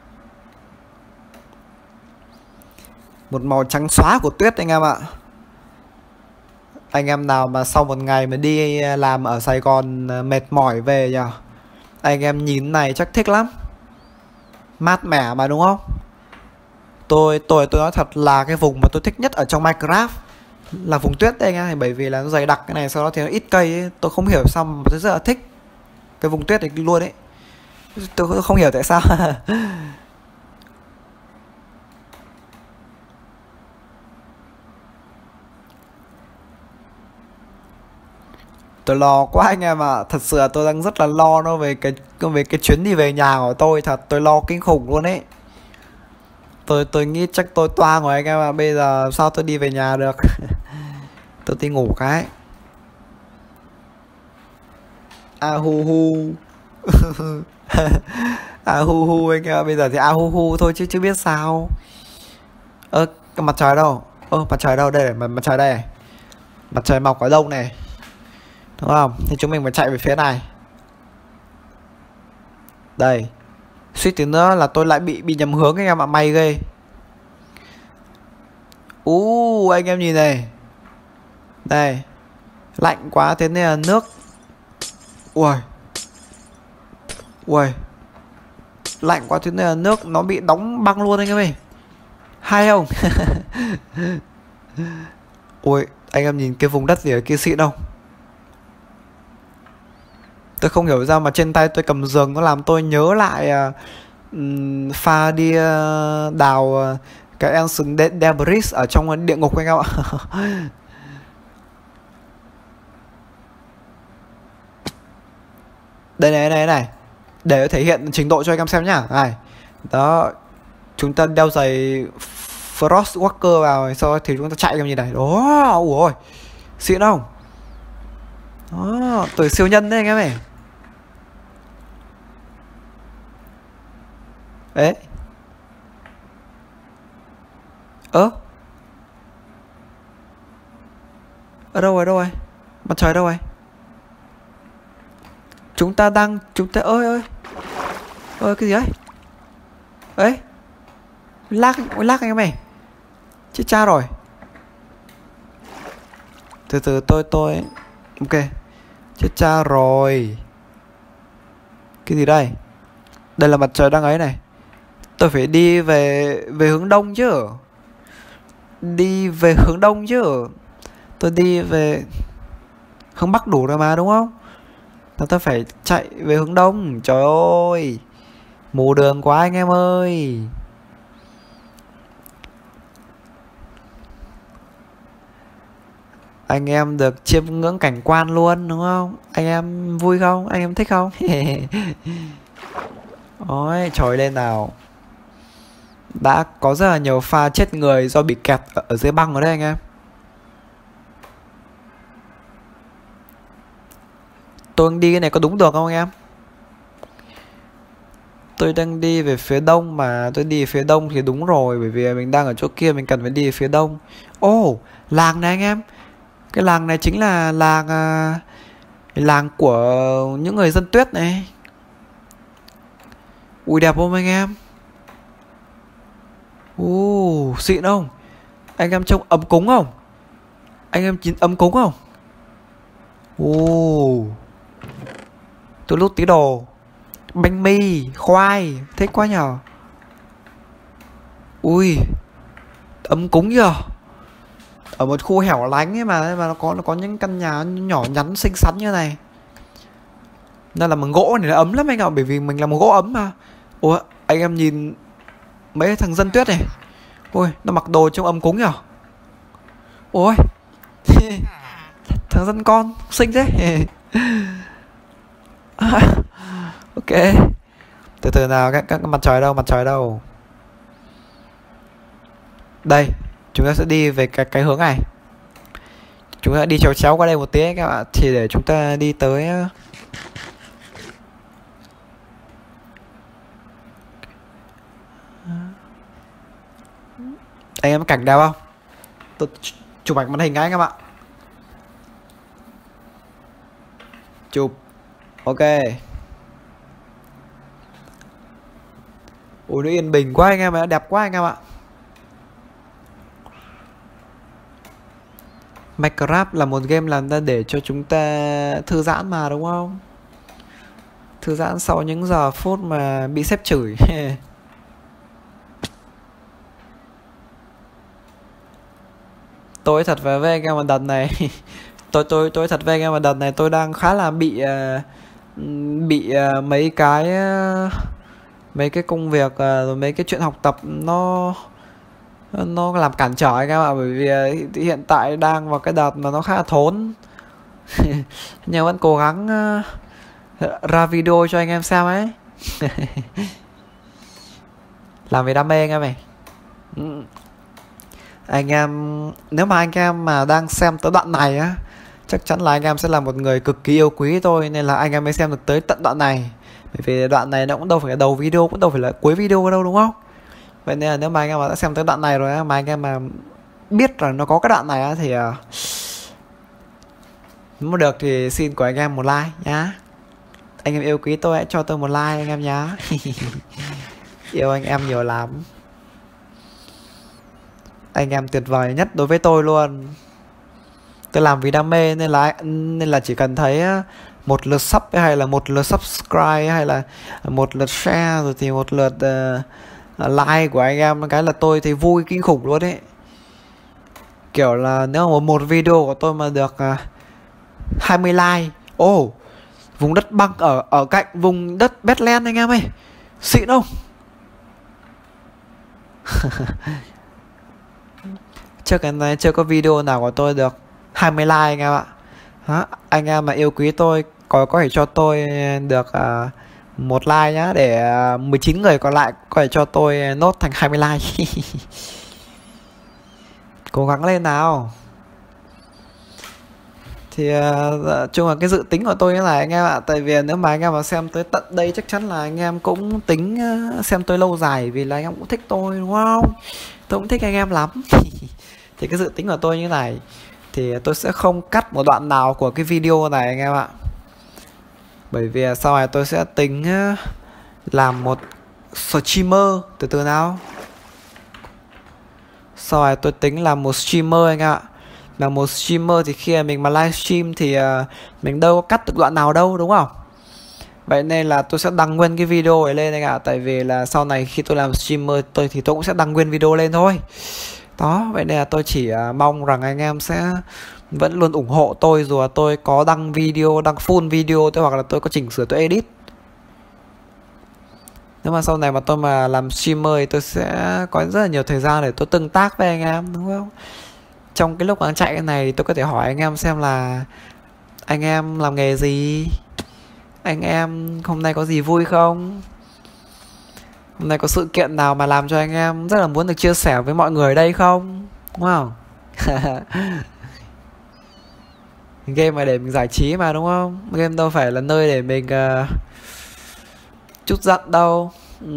Một màu trắng xóa của tuyết anh em ạ. Anh em nào mà sau một ngày mà đi làm ở Sài Gòn mệt mỏi về nhỉ, anh em nhìn này chắc thích lắm. Mát mẻ mà đúng không? Tôi nói thật là cái vùng mà tôi thích nhất ở trong Minecraft là vùng tuyết đây anh em, bởi vì là nó dày đặc cái này, sau đó thì nó ít cây ấy. Tôi không hiểu sao mà tôi rất là thích cái vùng tuyết này luôn ấy. Tôi không hiểu tại sao. Tôi lo quá anh em ạ. Thật sự là tôi đang rất là lo nó về cái chuyến đi về nhà của tôi. Thật tôi lo kinh khủng luôn ấy. Tôi nghĩ chắc tôi toang rồi anh em ạ. Bây giờ sao tôi đi về nhà được. Tôi đi ngủ cái. A hu hu. A hu hu anh em. Bây giờ thì a hu hu thôi chứ chưa biết sao. Ơ cái mặt trời đâu? Mặt trời đâu? Đây này, mặt trời đây này. Mặt trời mọc ở đâu này? Đúng không? Thì chúng mình phải chạy về phía này. Đây. Suýt tí nữa là tôi lại bị nhầm hướng anh em ạ. May ghê. Anh em nhìn này. Đây. Lạnh quá thế nên là nước. Ui. Lạnh quá thế nên là nước nó bị đóng băng luôn anh em ơi. Hay không? Ui, anh em nhìn cái vùng đất gì ở kia xịn không? Tôi không hiểu ra mà trên tay tôi cầm giường nó làm tôi nhớ lại pha đi đào cái Ancient Debris ở trong địa ngục anh em ạ. Đây này, để thể hiện trình độ cho anh em xem nhá. Này. Đó. Chúng ta đeo giày Frostwalker vào, sau thì chúng ta chạy em nhìn này. Đó, ui, xịn không? Đó, tôi siêu nhân đấy anh em ơi. Đấy. Ở đâu rồi? Mặt trời đâu rồi? Chúng ta ơi cái gì ấy? Ấy, lag anh em ơi. Chết cha rồi. Từ từ tôi ok. Chết cha rồi. Cái gì đây? Đây là mặt trời đang ấy này. Tôi phải đi về hướng đông chứ. Đi về hướng đông chứ. Tôi đi về hướng bắc đủ rồi mà đúng không? Tôi phải chạy về hướng đông. Trời ơi, mù đường quá anh em ơi. Anh em được chiêm ngưỡng cảnh quan luôn đúng không? Anh em vui không? Anh em thích không? Ôi, trồi lên nào. Đã có rất là nhiều pha chết người do bị kẹt ở dưới băng ở đây anh em. Tôi đi cái này có đúng đường không anh em? Tôi đang đi về phía đông mà. Tôi đi phía đông thì đúng rồi. Bởi vì mình đang ở chỗ kia, mình cần phải đi phía đông. Ồ, làng này anh em. Cái làng này chính là làng của những người dân tuyết này. Ui đẹp không anh em? Xịn không? Anh em trông ấm cúng không? Anh em chín ấm cúng không? Tôi lút tí đồ. Bánh mì, khoai, thích quá nhờ. Ui, ấm cúng nhờ. Ở một khu hẻo lánh ấy mà nó có những căn nhà nhỏ nhắn xinh xắn như này. Nên là bằng gỗ này là ấm lắm anh ạ. Bởi vì mình làm gỗ ấm mà. Ủa, anh em nhìn mấy thằng dân tuyết này. Ôi, nó mặc đồ trông ấm cúng nhở. Ôi thằng dân con, xinh thế. Ok. Từ từ nào, các mặt trời đâu, mặt trời đâu. Đây, chúng ta sẽ đi về cái hướng này. Chúng ta đi chéo chéo qua đây một tí các bạn. Thì để chúng ta đi tới. Anh em cảnh đẹp không? Tôi chụp ảnh màn hình cái anh em ạ. Chụp. Ok. Ôi nó yên bình quá anh em ạ, đẹp quá anh em ạ. Minecraft là một game làm ra để cho chúng ta thư giãn mà đúng không? Thư giãn sau những giờ phút mà bị sếp chửi. Tôi thật với anh em một đợt này. tôi thật với anh em một đợt này tôi đang khá là bị mấy cái công việc rồi mấy cái chuyện học tập nó làm cản trở anh em ạ. Bởi vì hiện tại đang vào cái đợt mà nó khá là thốn. Nhưng vẫn cố gắng ra video cho anh em xem ấy. Làm vì đam mê anh em này. Anh em, nếu mà anh em mà đang xem tới đoạn này á, chắc chắn là anh em sẽ là một người cực kỳ yêu quý tôi, nên là anh em mới xem được tới tận đoạn này. Bởi vì đoạn này nó cũng đâu phải là đầu video, cũng đâu phải là cuối video đâu đúng không? Vậy nên là nếu mà anh em mà đã xem tới đoạn này rồi á, mà anh em mà biết rằng nó có cái đoạn này á, thì nếu mà được thì xin của anh em một like nhá. Anh em yêu quý tôi hãy cho tôi một like anh em nhá. Yêu anh em nhiều lắm. Anh em tuyệt vời nhất đối với tôi luôn. Tôi làm vì đam mê nên là chỉ cần thấy một lượt sub hay là một lượt subscribe hay là một lượt share rồi thì một lượt like của anh em cái là tôi thấy vui kinh khủng luôn đấy. Kiểu là nếu mà một video của tôi mà được 20 like. Vùng đất băng ở cạnh vùng đất Bethlehem anh em ơi. Xịn không? Chưa có video nào của tôi được 20 like anh em ạ. Anh em mà yêu quý tôi có thể cho tôi được một like nhá, để 19 người còn lại có thể cho tôi nốt thành 20 like. Cố gắng lên nào. Thì chung là cái dự tính của tôi như này anh em ạ. Tại vì nếu mà anh em mà xem tới tận đây chắc chắn là anh em cũng tính xem tôi lâu dài. Vì là anh em cũng thích tôi đúng không? Tôi cũng thích anh em lắm. Thì cái dự tính của tôi như này, thì tôi sẽ không cắt một đoạn nào của cái video này anh em ạ. Bởi vì sau này tôi sẽ tính làm một streamer. Từ từ nào. Sau này tôi tính làm một streamer anh em ạ. Là một streamer thì khi mình mà livestream thì mình đâu có cắt được đoạn nào đâu, đúng không? Vậy nên là tôi sẽ đăng nguyên cái video ấy lên anh ạ. Tại vì là sau này khi tôi làm streamer thì tôi cũng sẽ đăng nguyên video lên thôi. Đó, vậy nên là tôi chỉ mong rằng anh em sẽ vẫn luôn ủng hộ tôi dù là tôi có đăng video, đăng full video hoặc là tôi có chỉnh sửa, tôi edit. Nếu mà sau này mà tôi mà làm streamer thì tôi sẽ có rất là nhiều thời gian để tôi tương tác với anh em, đúng không? Trong cái lúc đang chạy cái này thì tôi có thể hỏi anh em xem là anh em làm nghề gì, anh em hôm nay có gì vui không, hôm nay có sự kiện nào mà làm cho anh em rất là muốn được chia sẻ với mọi người đây không, đúng không? Game mà để mình giải trí mà, đúng không? Game đâu phải là nơi để mình chút giận đâu.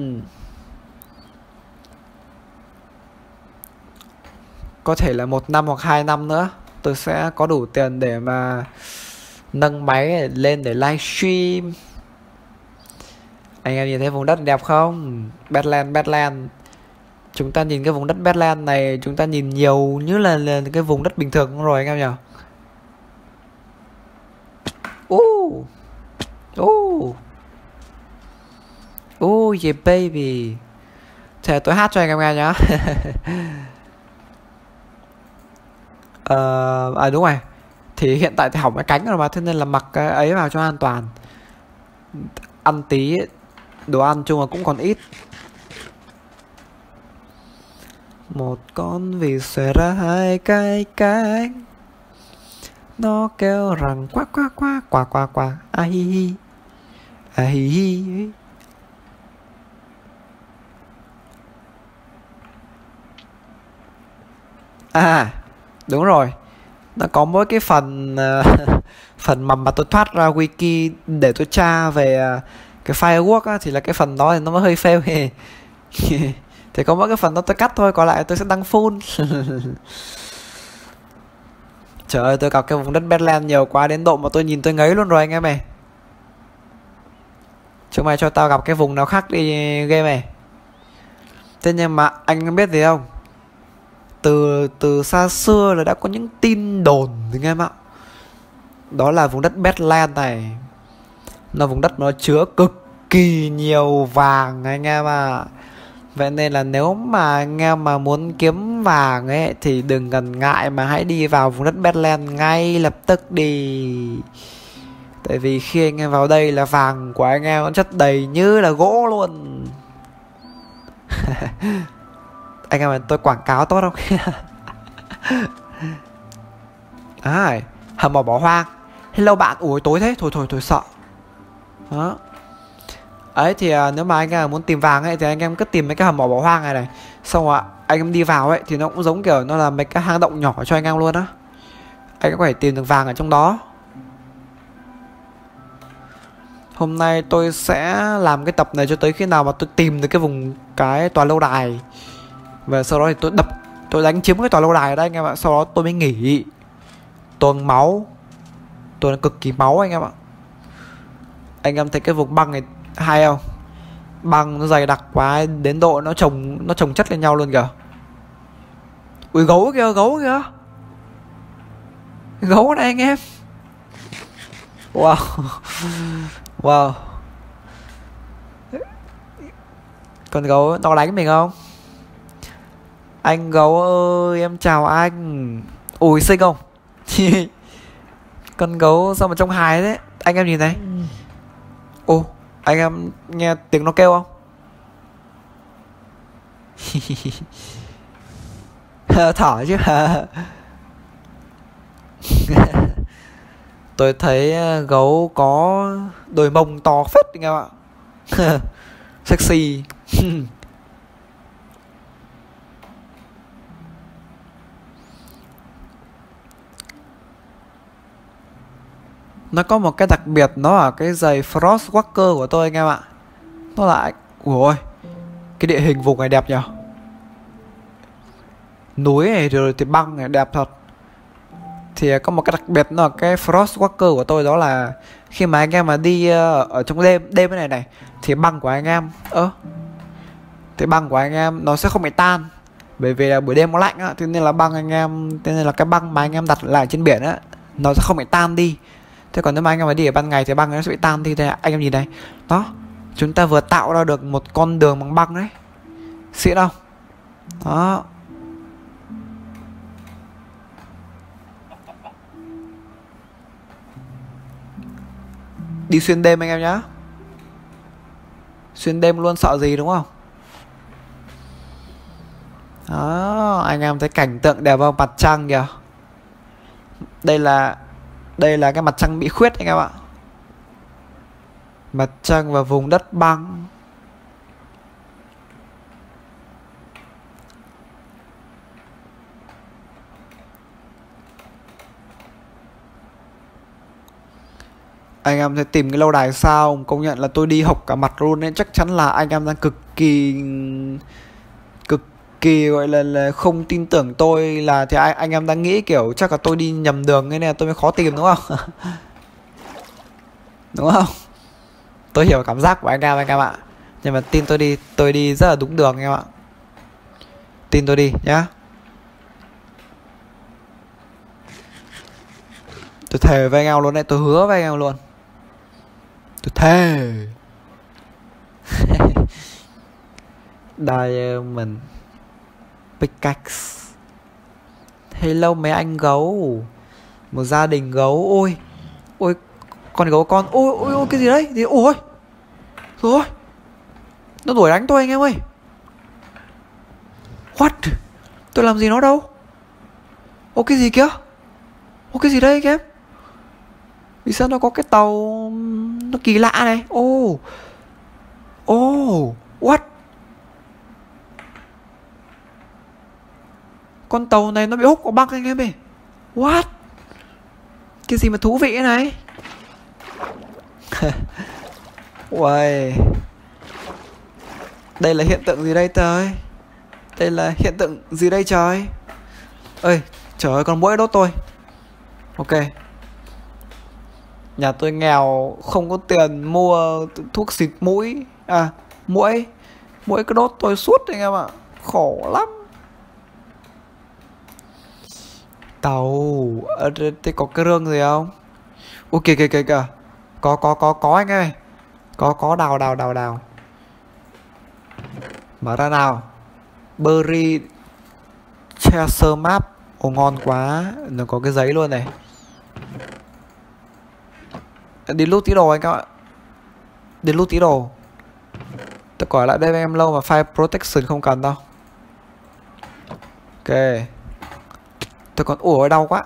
Có thể là 1 năm hoặc 2 năm nữa tôi sẽ có đủ tiền để mà nâng máy lên để livestream. Anh em nhìn thấy vùng đất đẹp không? Badland. Chúng ta nhìn cái vùng đất Badland này, chúng ta nhìn nhiều như là cái vùng đất bình thường rồi anh em nhỉ? Yeah baby. Thế tôi hát cho anh em nghe nhá. Đúng rồi. Thì hiện tại thì hỏng cái cánh rồi mà, thế nên là mặc cái ấy vào cho an toàn. Ăn tí, đồ ăn chung là cũng còn ít. Một con vịt xòe ra 2 cái cánh, nó kêu rằng quack quack quack quack quack quack a hi hi a hi hi. Đúng rồi, nó có mỗi cái phần phần mà tôi thoát ra wiki để tôi tra về cái firework á, thì là cái phần đó thì nó mới hơi fail. Thì có mỗi cái phần đó tôi cắt thôi, còn lại tôi sẽ đăng full. Trời ơi, tôi gặp cái vùng đất Badland nhiều quá đến độ mà tôi nhìn tôi ngấy luôn rồi anh em ơi. Chúng mày cho tao gặp cái vùng nào khác đi game này. Thế nhưng mà anh biết gì không? Từ xa xưa là đã có những tin đồn anh em ạ. Đó là vùng đất Badland này là vùng đất nó chứa cực kỳ nhiều vàng anh em ạ. Vậy nên là nếu mà anh em mà muốn kiếm vàng ấy thì đừng ngần ngại mà hãy đi vào vùng đất Badland ngay lập tức đi. Tại vì khi anh em vào đây là vàng của anh em nó chất đầy như là gỗ luôn. Anh em ơi, tôi quảng cáo tốt không? Hầm mỏ bỏ hoang. Hello bạn. Ủa tối thế. Thôi sợ. Đó. Ấy thì nếu mà anh em muốn tìm vàng ấy thì anh em cứ tìm mấy cái hầm mỏ bỏ hoang này. Xong rồi anh em đi vào ấy thì nó cũng giống kiểu nó là mấy cái hang động nhỏ cho anh em luôn á. Anh có thể tìm được vàng ở trong đó. Hôm nay tôi sẽ làm cái tập này cho tới khi nào mà tôi tìm được cái tòa lâu đài. Và sau đó thì tôi đánh chiếm cái tòa lâu đài ở đây anh em ạ. Sau đó tôi mới nghỉ. Tuần máu. Tuần cực kỳ máu anh em ạ. Anh em thấy cái vùng băng này hay không? Băng nó dày đặc quá đến độ nó chồng chất lên nhau luôn kìa. Ui gấu kìa. Gấu này anh em. Wow. Con gấu nó đánh mình không? Anh gấu ơi, em chào anh. Ui xinh không? Con gấu sao mà trông hài thế? Anh em nhìn này. Anh em nghe tiếng nó kêu không? Thỏ chứ. Tôi thấy gấu có đôi mông to phết anh em ạ. Sexy. Nó có một cái đặc biệt, nó là cái giày Frostwalker của tôi anh em ạ. Nó là ui, cái địa hình vùng này đẹp nhỉ. Núi này rồi thì băng này đẹp thật. Thì có một cái đặc biệt là cái Frostwalker của tôi, đó là khi mà anh em mà đi ở trong đêm đêm này này thì băng của anh em thì băng của anh em nó sẽ không bị tan, bởi vì là buổi đêm nó lạnh á, thế nên là băng anh em, thế nên là cái băng mà anh em đặt lại trên biển á nó sẽ không bị tan đi. Thế còn nếu mà anh em mà đi ở ban ngày thì băng nó sẽ bị tan đi. Đây anh em nhìn đây, đó, chúng ta vừa tạo ra được một con đường bằng băng đấy, xịn không? Đó, đi xuyên đêm anh em nhá, xuyên đêm luôn, sợ gì đúng không? Đó, anh em thấy cảnh tượng đẹp không? Mặt trăng kìa. Đây là cái mặt trăng bị khuyết anh em ạ. Mặt trăng và vùng đất băng. Anh em sẽ tìm cái lâu đài sao? Công nhận là tôi đi học cả mặt luôn đấy. Chắc chắn là anh em đang cực kỳ gọi là không tin tưởng tôi, là thì anh em đang nghĩ kiểu chắc là tôi đi nhầm đường, thế nên là tôi mới khó tìm đúng không? Đúng không? Tôi hiểu cảm giác của anh em ạ. Nhưng mà tin tôi đi rất là đúng đường anh em ạ. Tin tôi đi nhá. Tôi thề với anh em luôn đấy, tôi hứa với anh em luôn. Tôi thề. Diamond Pickaxe. Hello mấy anh gấu. Một gia đình gấu. Ôi, ôi, con gấu con. Ôi, ôi, ôi, cái gì đấy? Thì, ôi, rồi, nó đuổi đánh tôi anh em ơi. What? Tôi làm gì nó đâu? Ô, cái gì kìa? Ô, cái gì đây anh em? Vì sao nó có cái tàu nó kỳ lạ này? Ô, ô, what? Con tàu này nó bị hút vào băng anh em ơi. What? Cái gì mà thú vị thế này? Uầy, đây là hiện tượng gì đây trời? Đây là hiện tượng gì đây trời? Ơi, trời ơi, con muỗi đốt tôi. Ok. Nhà tôi nghèo, không có tiền mua thuốc xịt mũi. À, muỗi. Muỗi cứ đốt tôi suốt anh em ạ. Khổ lắm. Tàu, thế có cái rương gì không? Ok, kìa. Có anh ơi. Có đào. Mở ra nào. Berry Treasure Map. Ồ, ngon quá. Nó có cái giấy luôn này. Đi loot tí đồ anh các bạn. Đi loot tí đồ. Tôi gọi lại đây với em lâu mà fire protection không cần đâu. Ok. Tôi còn ủa đau quá.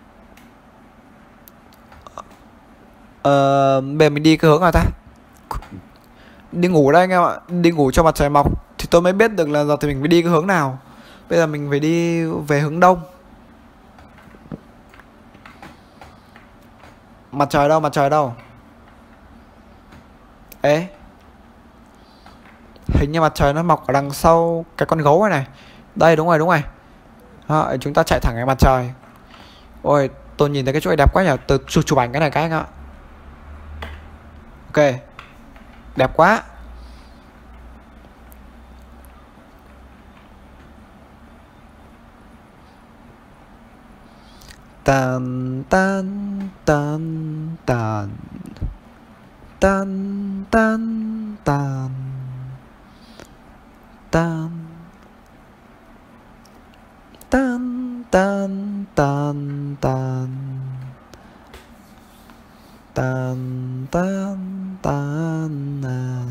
Bây giờ mình đi cái hướng nào ta? Đi ngủ đây anh em ạ. Đi ngủ cho mặt trời mọc thì tôi mới biết được là giờ thì mình phải đi cái hướng nào. Bây giờ mình phải đi về hướng đông. Mặt trời đâu? Ê, hình như mặt trời nó mọc ở đằng sau cái con gấu này. Đây, đúng rồi. Đó, chúng ta chạy thẳng cái mặt trời. Ôi, tôi nhìn thấy cái chỗ này đẹp quá nhỉ. Tôi chụp ảnh cái này cái anh ạ. Ok, đẹp quá. Tan tan tan tan tan tan tan tan tan tan tan tan tan tan tan.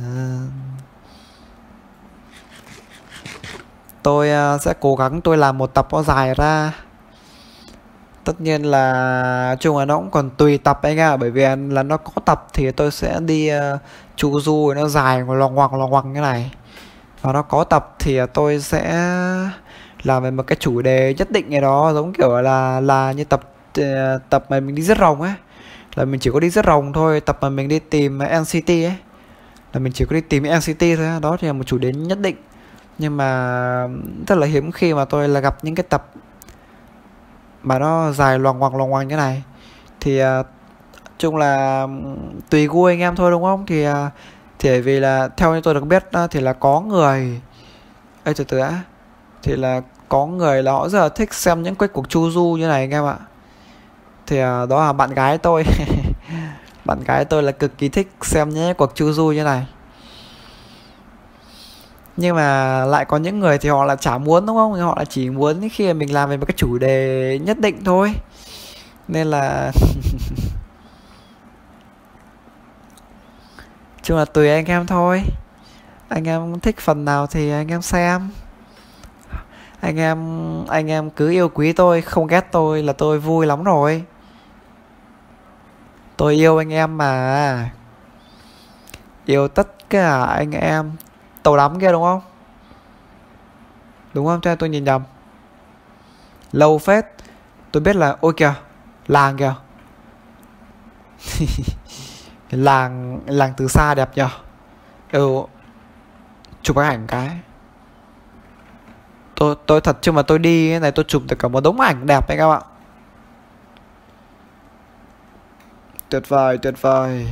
Tôi sẽ cố gắng tôi làm một tập nó dài ra. Tất nhiên là chung là nó cũng còn tùy tập anh ạ. Bởi vì là nó có tập thì tôi sẽ đi chu du nó dài loằng ngoằng như này. Và nó có tập thì tôi sẽ làm về một cái chủ đề nhất định này đó. Giống kiểu là như tập mà mình đi giết rồng ấy, là mình chỉ có đi giết rồng thôi. Tập mà mình đi tìm NCT ấy, là mình chỉ có đi tìm NCT thôi. Đó thì là một chủ đề nhất định. Nhưng mà rất là hiếm khi mà tôi là gặp những cái tập mà nó dài loằng ngoằng như này thì chung là tùy gu anh em thôi đúng không? Thì bởi vì là theo như tôi được biết thì là có người ê từ từ đã, thì là có người là họ rất là thích xem những cái cuộc chu du như này anh em ạ. Thì đó là bạn gái tôi. Bạn gái tôi là cực kỳ thích xem những cuộc chu du như này. Nhưng mà lại có những người thì họ là chả muốn đúng không? Họ là chỉ muốn khi mà mình làm về một cái chủ đề nhất định thôi. Nên là chung là tùy anh em thôi. Anh em thích phần nào thì anh em xem. Anh em cứ yêu quý tôi, không ghét tôi là tôi vui lắm rồi. Tôi yêu anh em mà. Yêu tất cả anh em. Tàu đắm kia đúng không? Đúng không? Cho tôi nhìn nhầm. Lâu phết. Tôi biết là ôi kìa, làng kìa. Làng từ xa đẹp nhờ. Chụp cái ảnh cái. Tôi thật chứ mà tôi đi cái này tôi chụp được cả một đống ảnh đẹp đấy các bạn. Tuyệt vời, tuyệt vời.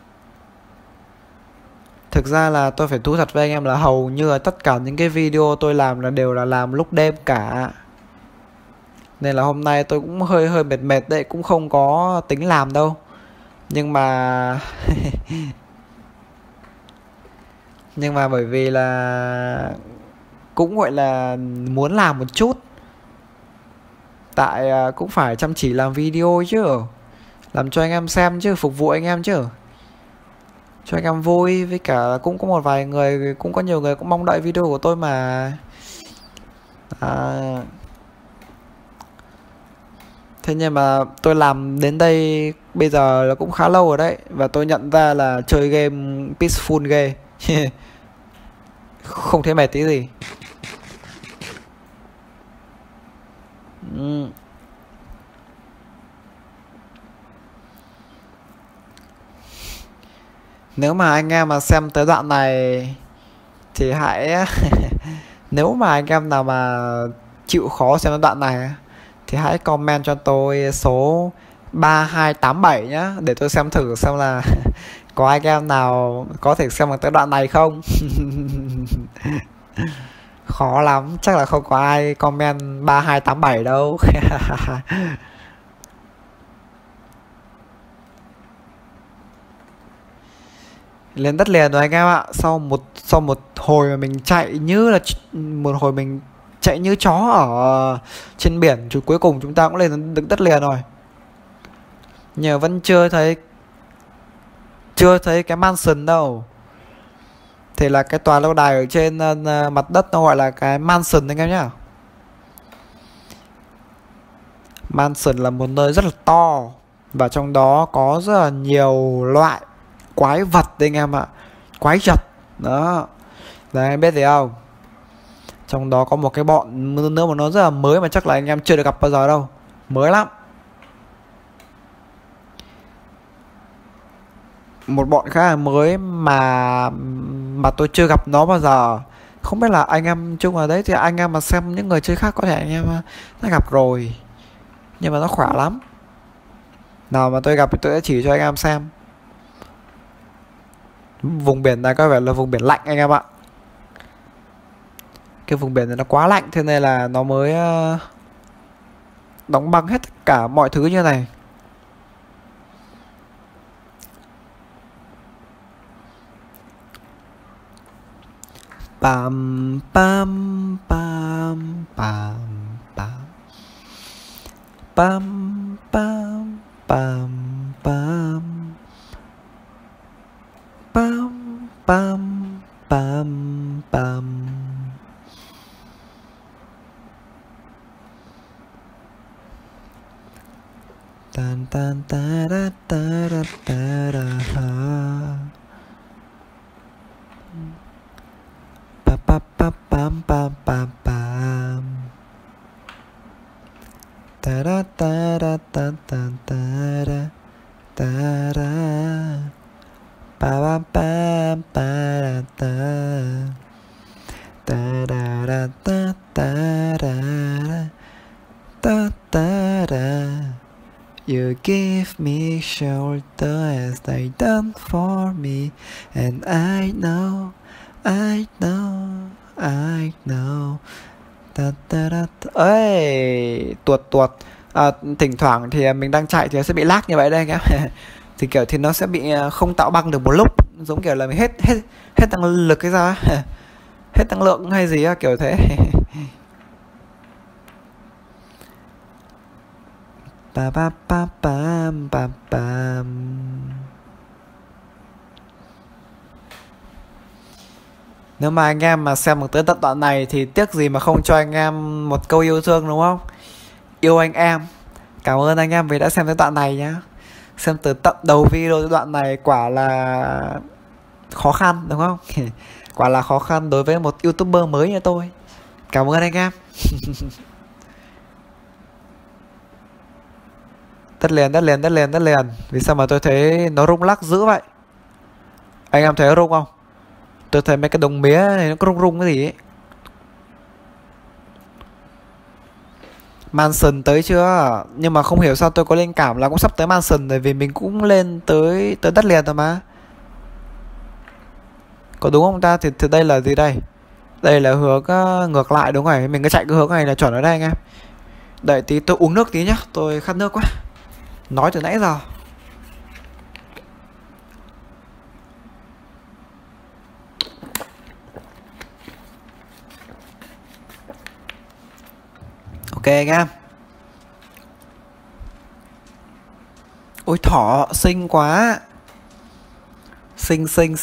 Thực ra là tôi phải thú thật với anh em là hầu như là tất cả những cái video tôi làm là đều là làm lúc đêm cả. Nên là hôm nay tôi cũng hơi mệt đấy, cũng không có tính làm đâu. Nhưng mà nhưng mà bởi vì là cũng gọi là muốn làm một chút. Tại cũng phải chăm chỉ làm video chứ. Làm cho anh em xem chứ, phục vụ anh em chứ. Cho anh em vui. Với cả cũng có một vài người, cũng có nhiều người cũng mong đợi video của tôi mà. Thế nhưng mà tôi làm đến đây bây giờ là cũng khá lâu rồi đấy. Và tôi nhận ra là chơi game peaceful ghê. Không thấy mệt tí gì. Nếu mà anh em mà xem tới đoạn này thì hãy nếu mà anh em nào mà chịu khó xem tới đoạn này thì hãy comment cho tôi số 3287 nhá, để tôi xem thử xem là có anh em nào có thể xem được tới đoạn này không. Khó lắm, chắc là không có ai comment 3287 đâu. Lên đất liền rồi anh em ạ. Sau một hồi mà mình chạy như là một hồi mình chạy như chó ở trên biển, cuối cùng chúng ta cũng lên được đất liền rồi. Nhưng vẫn chưa thấy cái mansion đâu. Thì là cái tòa lâu đài ở trên mặt đất nó gọi là cái mansion anh em nhá. Mansion là một nơi rất là to và trong đó có rất là nhiều loại quái vật đấy anh em ạ. Quái vật đó. Đấy em biết gì không? Trong đó có một cái bọn nữa mà nó rất là mới mà chắc là anh em chưa được gặp bao giờ đâu. Mới lắm. Một bọn khá là mới mà tôi chưa gặp nó bao giờ. Không biết là anh em chung ở đấy thì anh em mà xem những người chơi khác có thể anh em đã gặp rồi. Nhưng mà nó khỏe lắm. Nào mà tôi gặp thì tôi sẽ chỉ cho anh em xem. Vùng biển này có vẻ là vùng biển lạnh anh em ạ. Cái vùng biển này nó quá lạnh, thế nên là nó mới đóng băng hết tất cả mọi thứ như này. Pam pam pam pam pam pam pam pam pam pam pam pam pam. Tan tan ta ra ta ra ta ra ha. Pa pa pa pam pam pam pam. Ta ra ta ra ta ta ta ra ta ra. Pa pa pam pa ra ta. Ta ra ra ta ta ra ta ta da. You give me shelter as they done for me, and I know, I know, I know. Da, da, da. Ê, tuột tuột. Thỉnh thoảng thì mình đang chạy thì nó sẽ bị lag như vậy đây anh em. Thì kiểu thì nó sẽ bị không tạo băng được một lúc, giống kiểu là mình hết tăng lực cái ra. Hết năng lượng hay gì á, kiểu thế. Pa pa pa pam pam pam. Nếu mà anh em mà xem được tới tận đoạn này thì tiếc gì mà không cho anh em một câu yêu thương, đúng không? Yêu anh em. Cảm ơn anh em vì đã xem tới đoạn này nhá. Xem từ tận đầu video tới đoạn này quả là khó khăn, đúng không? Quả là khó khăn đối với một YouTuber mới như tôi. Cảm ơn anh em. Đất liền. Vì sao mà tôi thấy nó rung lắc dữ vậy? Anh em thấy nó rung không? Tôi thấy mấy cái đồng mía này nó có rung cái gì ấy. Mansion tới chưa? Nhưng mà không hiểu sao tôi có linh cảm là cũng sắp tới Mansion rồi, vì mình cũng lên tới đất liền rồi mà. Có đúng không ta? Thì đây là gì đây? Đây là hướng ngược lại đúng rồi. Mình cứ chạy cái hướng này là chuẩn ở đây anh em. Đợi tí tôi uống nước tí nhá. Tôi khát nước quá. Nói từ nãy giờ. Ok anh em. Ôi thỏ xinh quá. Xinh.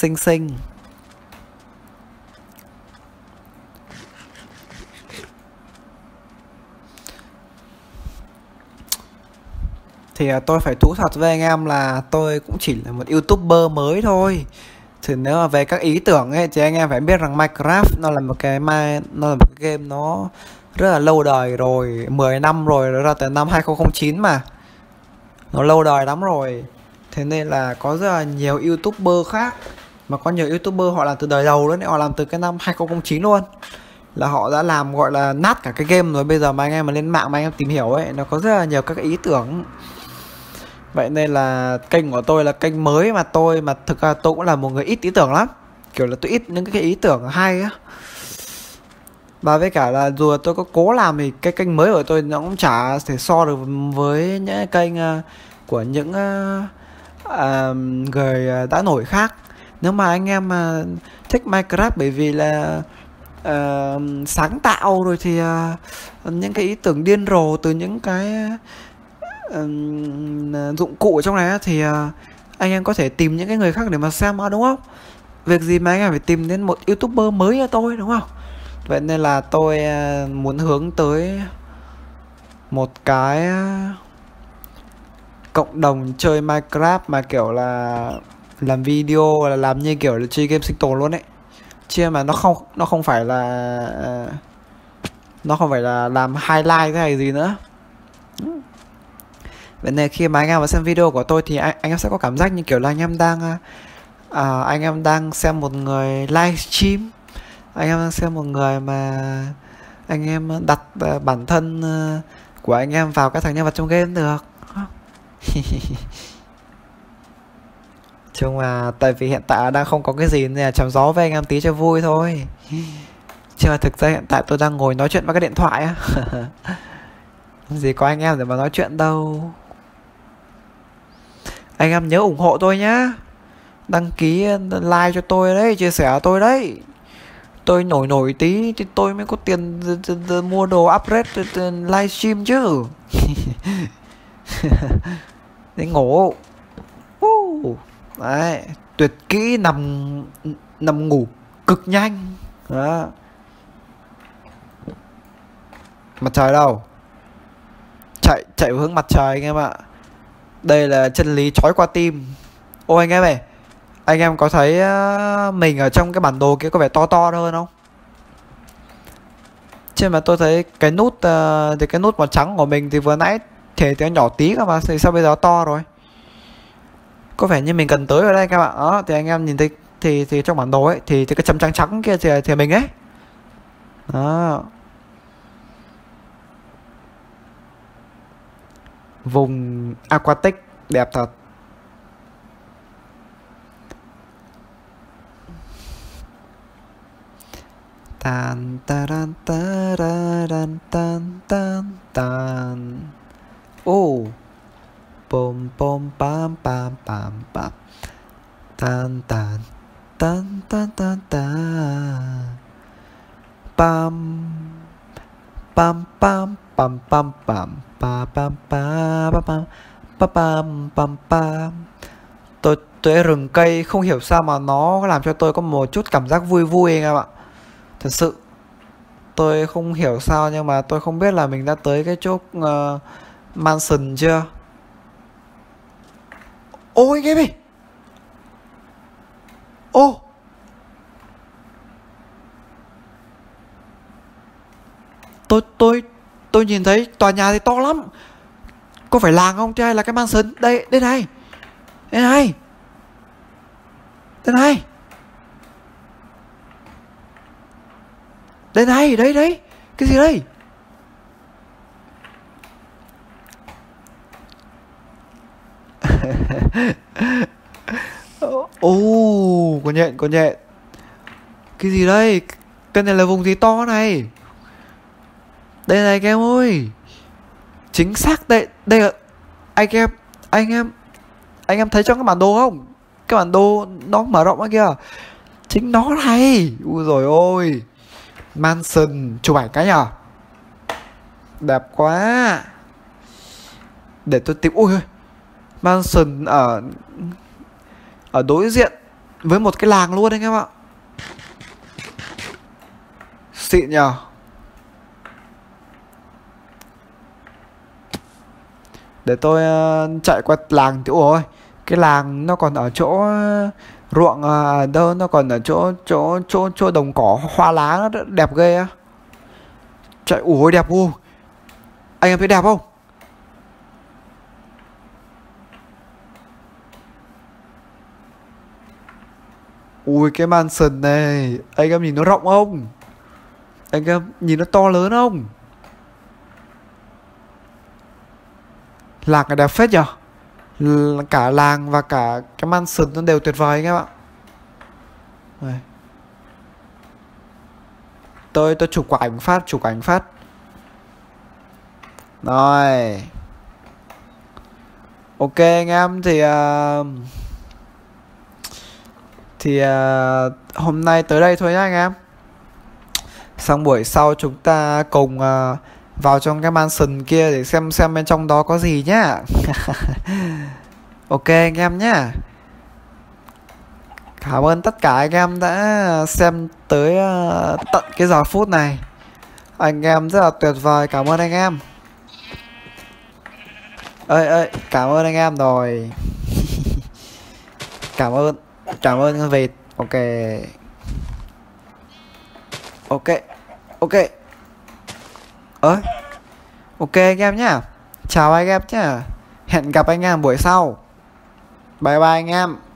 Thì tôi phải thú thật với anh em là tôi cũng chỉ là một YouTuber mới thôi. Thì nếu mà về các ý tưởng ấy thì anh em phải biết rằng Minecraft nó là một cái game nó rất là lâu đời rồi, 10 năm rồi, nó ra từ năm 2009 mà. Nó lâu đời lắm rồi. Thế nên là có rất là nhiều YouTuber khác, mà có nhiều YouTuber họ làm từ đời đầu luôn ấy, họ làm từ cái năm 2009 luôn. Là họ đã làm gọi là nát cả cái game rồi. Bây giờ mà anh em mà lên mạng mà anh em tìm hiểu ấy, nó có rất là nhiều các ý tưởng. Vậy nên là kênh của tôi là kênh mới, mà thực ra tôi cũng là một người ít ý tưởng lắm. Kiểu là tôi ít những cái ý tưởng hay á. Và với cả là dù tôi có cố làm thì cái kênh mới của tôi nó cũng chả thể so được với những kênh của những người đã nổi khác. Nếu mà anh em thích Minecraft bởi vì là sáng tạo rồi thì những cái ý tưởng điên rồ từ những cái dụng cụ ở trong này thì anh em có thể tìm những cái người khác để mà xem, đúng không? Việc gì mà anh em phải tìm đến một YouTuber mới như tôi, đúng không? Vậy nên là tôi muốn hướng tới một cái cộng đồng chơi Minecraft mà kiểu là làm video, là làm như kiểu là chơi game sinh tồn luôn ấy. Chứ mà nó không phải là làm highlight hay gì nữa. Vậy nên khi mà anh em vào xem video của tôi thì anh em sẽ có cảm giác như kiểu là anh em đang xem một người livestream. Anh em đang xem một người mà anh em đặt bản thân của anh em vào các thành nhân vật trong game được. Chung mà tại vì hiện tại đang không có cái gì nên là chém gió với anh em tí cho vui thôi. Chứ mà thực ra hiện tại tôi đang ngồi nói chuyện với cái điện thoại á. Gì có anh em để mà nói chuyện đâu. Anh em nhớ ủng hộ tôi nhá. Đăng ký like cho tôi đấy, chia sẻ tôi đấy. Tôi nổi tí thì tôi mới có tiền mua đồ upgrade livestream chứ. Đấy ngủ. Đấy, tuyệt kỹ nằm ngủ cực nhanh. Đó. Mặt trời đâu? Chạy hướng mặt trời anh em ạ. Đây là chân lý trói qua tim. Ôi anh em ơi, anh em có thấy mình ở trong cái bản đồ kia có vẻ to hơn không? Chứ mà tôi thấy cái nút thì cái nút màu trắng của mình thì vừa nãy thì nó nhỏ tí cơ mà, thì sao bây giờ to rồi? Có vẻ như mình cần tới ở đây các bạn. Đó, thì anh em nhìn thấy thì trong bản đồ ấy thì cái chấm trắng kia thì mình ấy. Đó. Vùng aquatic đẹp thật. Tan taran tararan tan tan tan. Ô, pom pom pam pam pam pam. Tan tan tan tan tan tan. Pam pam pam pam pam pam pa pam pa pa pam pa pam pam pam. Tôi rừng cây không hiểu sao mà nó làm cho tôi có một chút cảm giác vui vui anh em ạ. Thật sự tôi không hiểu sao, nhưng mà tôi không biết là mình đã tới cái chỗ mansion chưa. Ôi anh em ơi. Ô, tôi nhìn thấy tòa nhà thì to lắm. Có phải làng không chứ hay là cái mansion? Đây, đây này. Đây này. Đây này. Đây này, đấy đấy. Cái gì đây? Ồ, có nhện, có nhện. Cái gì đây? Cái này là vùng gì to này? Đây này các em ơi. Chính xác đây, đây là anh em, anh em thấy trong cái bản đồ không? Cái bản đồ nó mở rộng ra kìa. Chính nó này. Ui rồi ôi. Mansion, chụp ảnh cái nhở? Đẹp quá. Để tôi tìm. Ui ơi. Mansion ở đối diện với một cái làng luôn anh em ạ. Xịn nhờ. Để tôi chạy qua làng thì ôi, cái làng nó còn ở chỗ ruộng đâu, nó còn ở chỗ đồng cỏ hoa lá nó đẹp ghê á. Chạy ui đẹp u. Anh em thấy đẹp không? Ui cái mansion này, anh em nhìn nó rộng không? Anh em nhìn nó to lớn không? Làng này đẹp phết nhở? Cả làng và cả cái mansion nó đều tuyệt vời anh em ạ. Đây. Tôi chụp quả ảnh phát, chụp ảnh phát. Rồi. Ok anh em thì hôm nay tới đây thôi nhá anh em. Sang buổi sau chúng ta cùng vào trong cái mansion kia để xem bên trong đó có gì nhá. Ok anh em nhá. Cảm ơn tất cả anh em đã xem tới tận cái giờ phút này. Anh em rất là tuyệt vời, cảm ơn anh em. Ơi cảm ơn anh em rồi. Cảm ơn con vịt. Ok. Ok. Ok anh em nhá. Chào anh em nhá. Hẹn gặp anh em buổi sau. Bye bye anh em.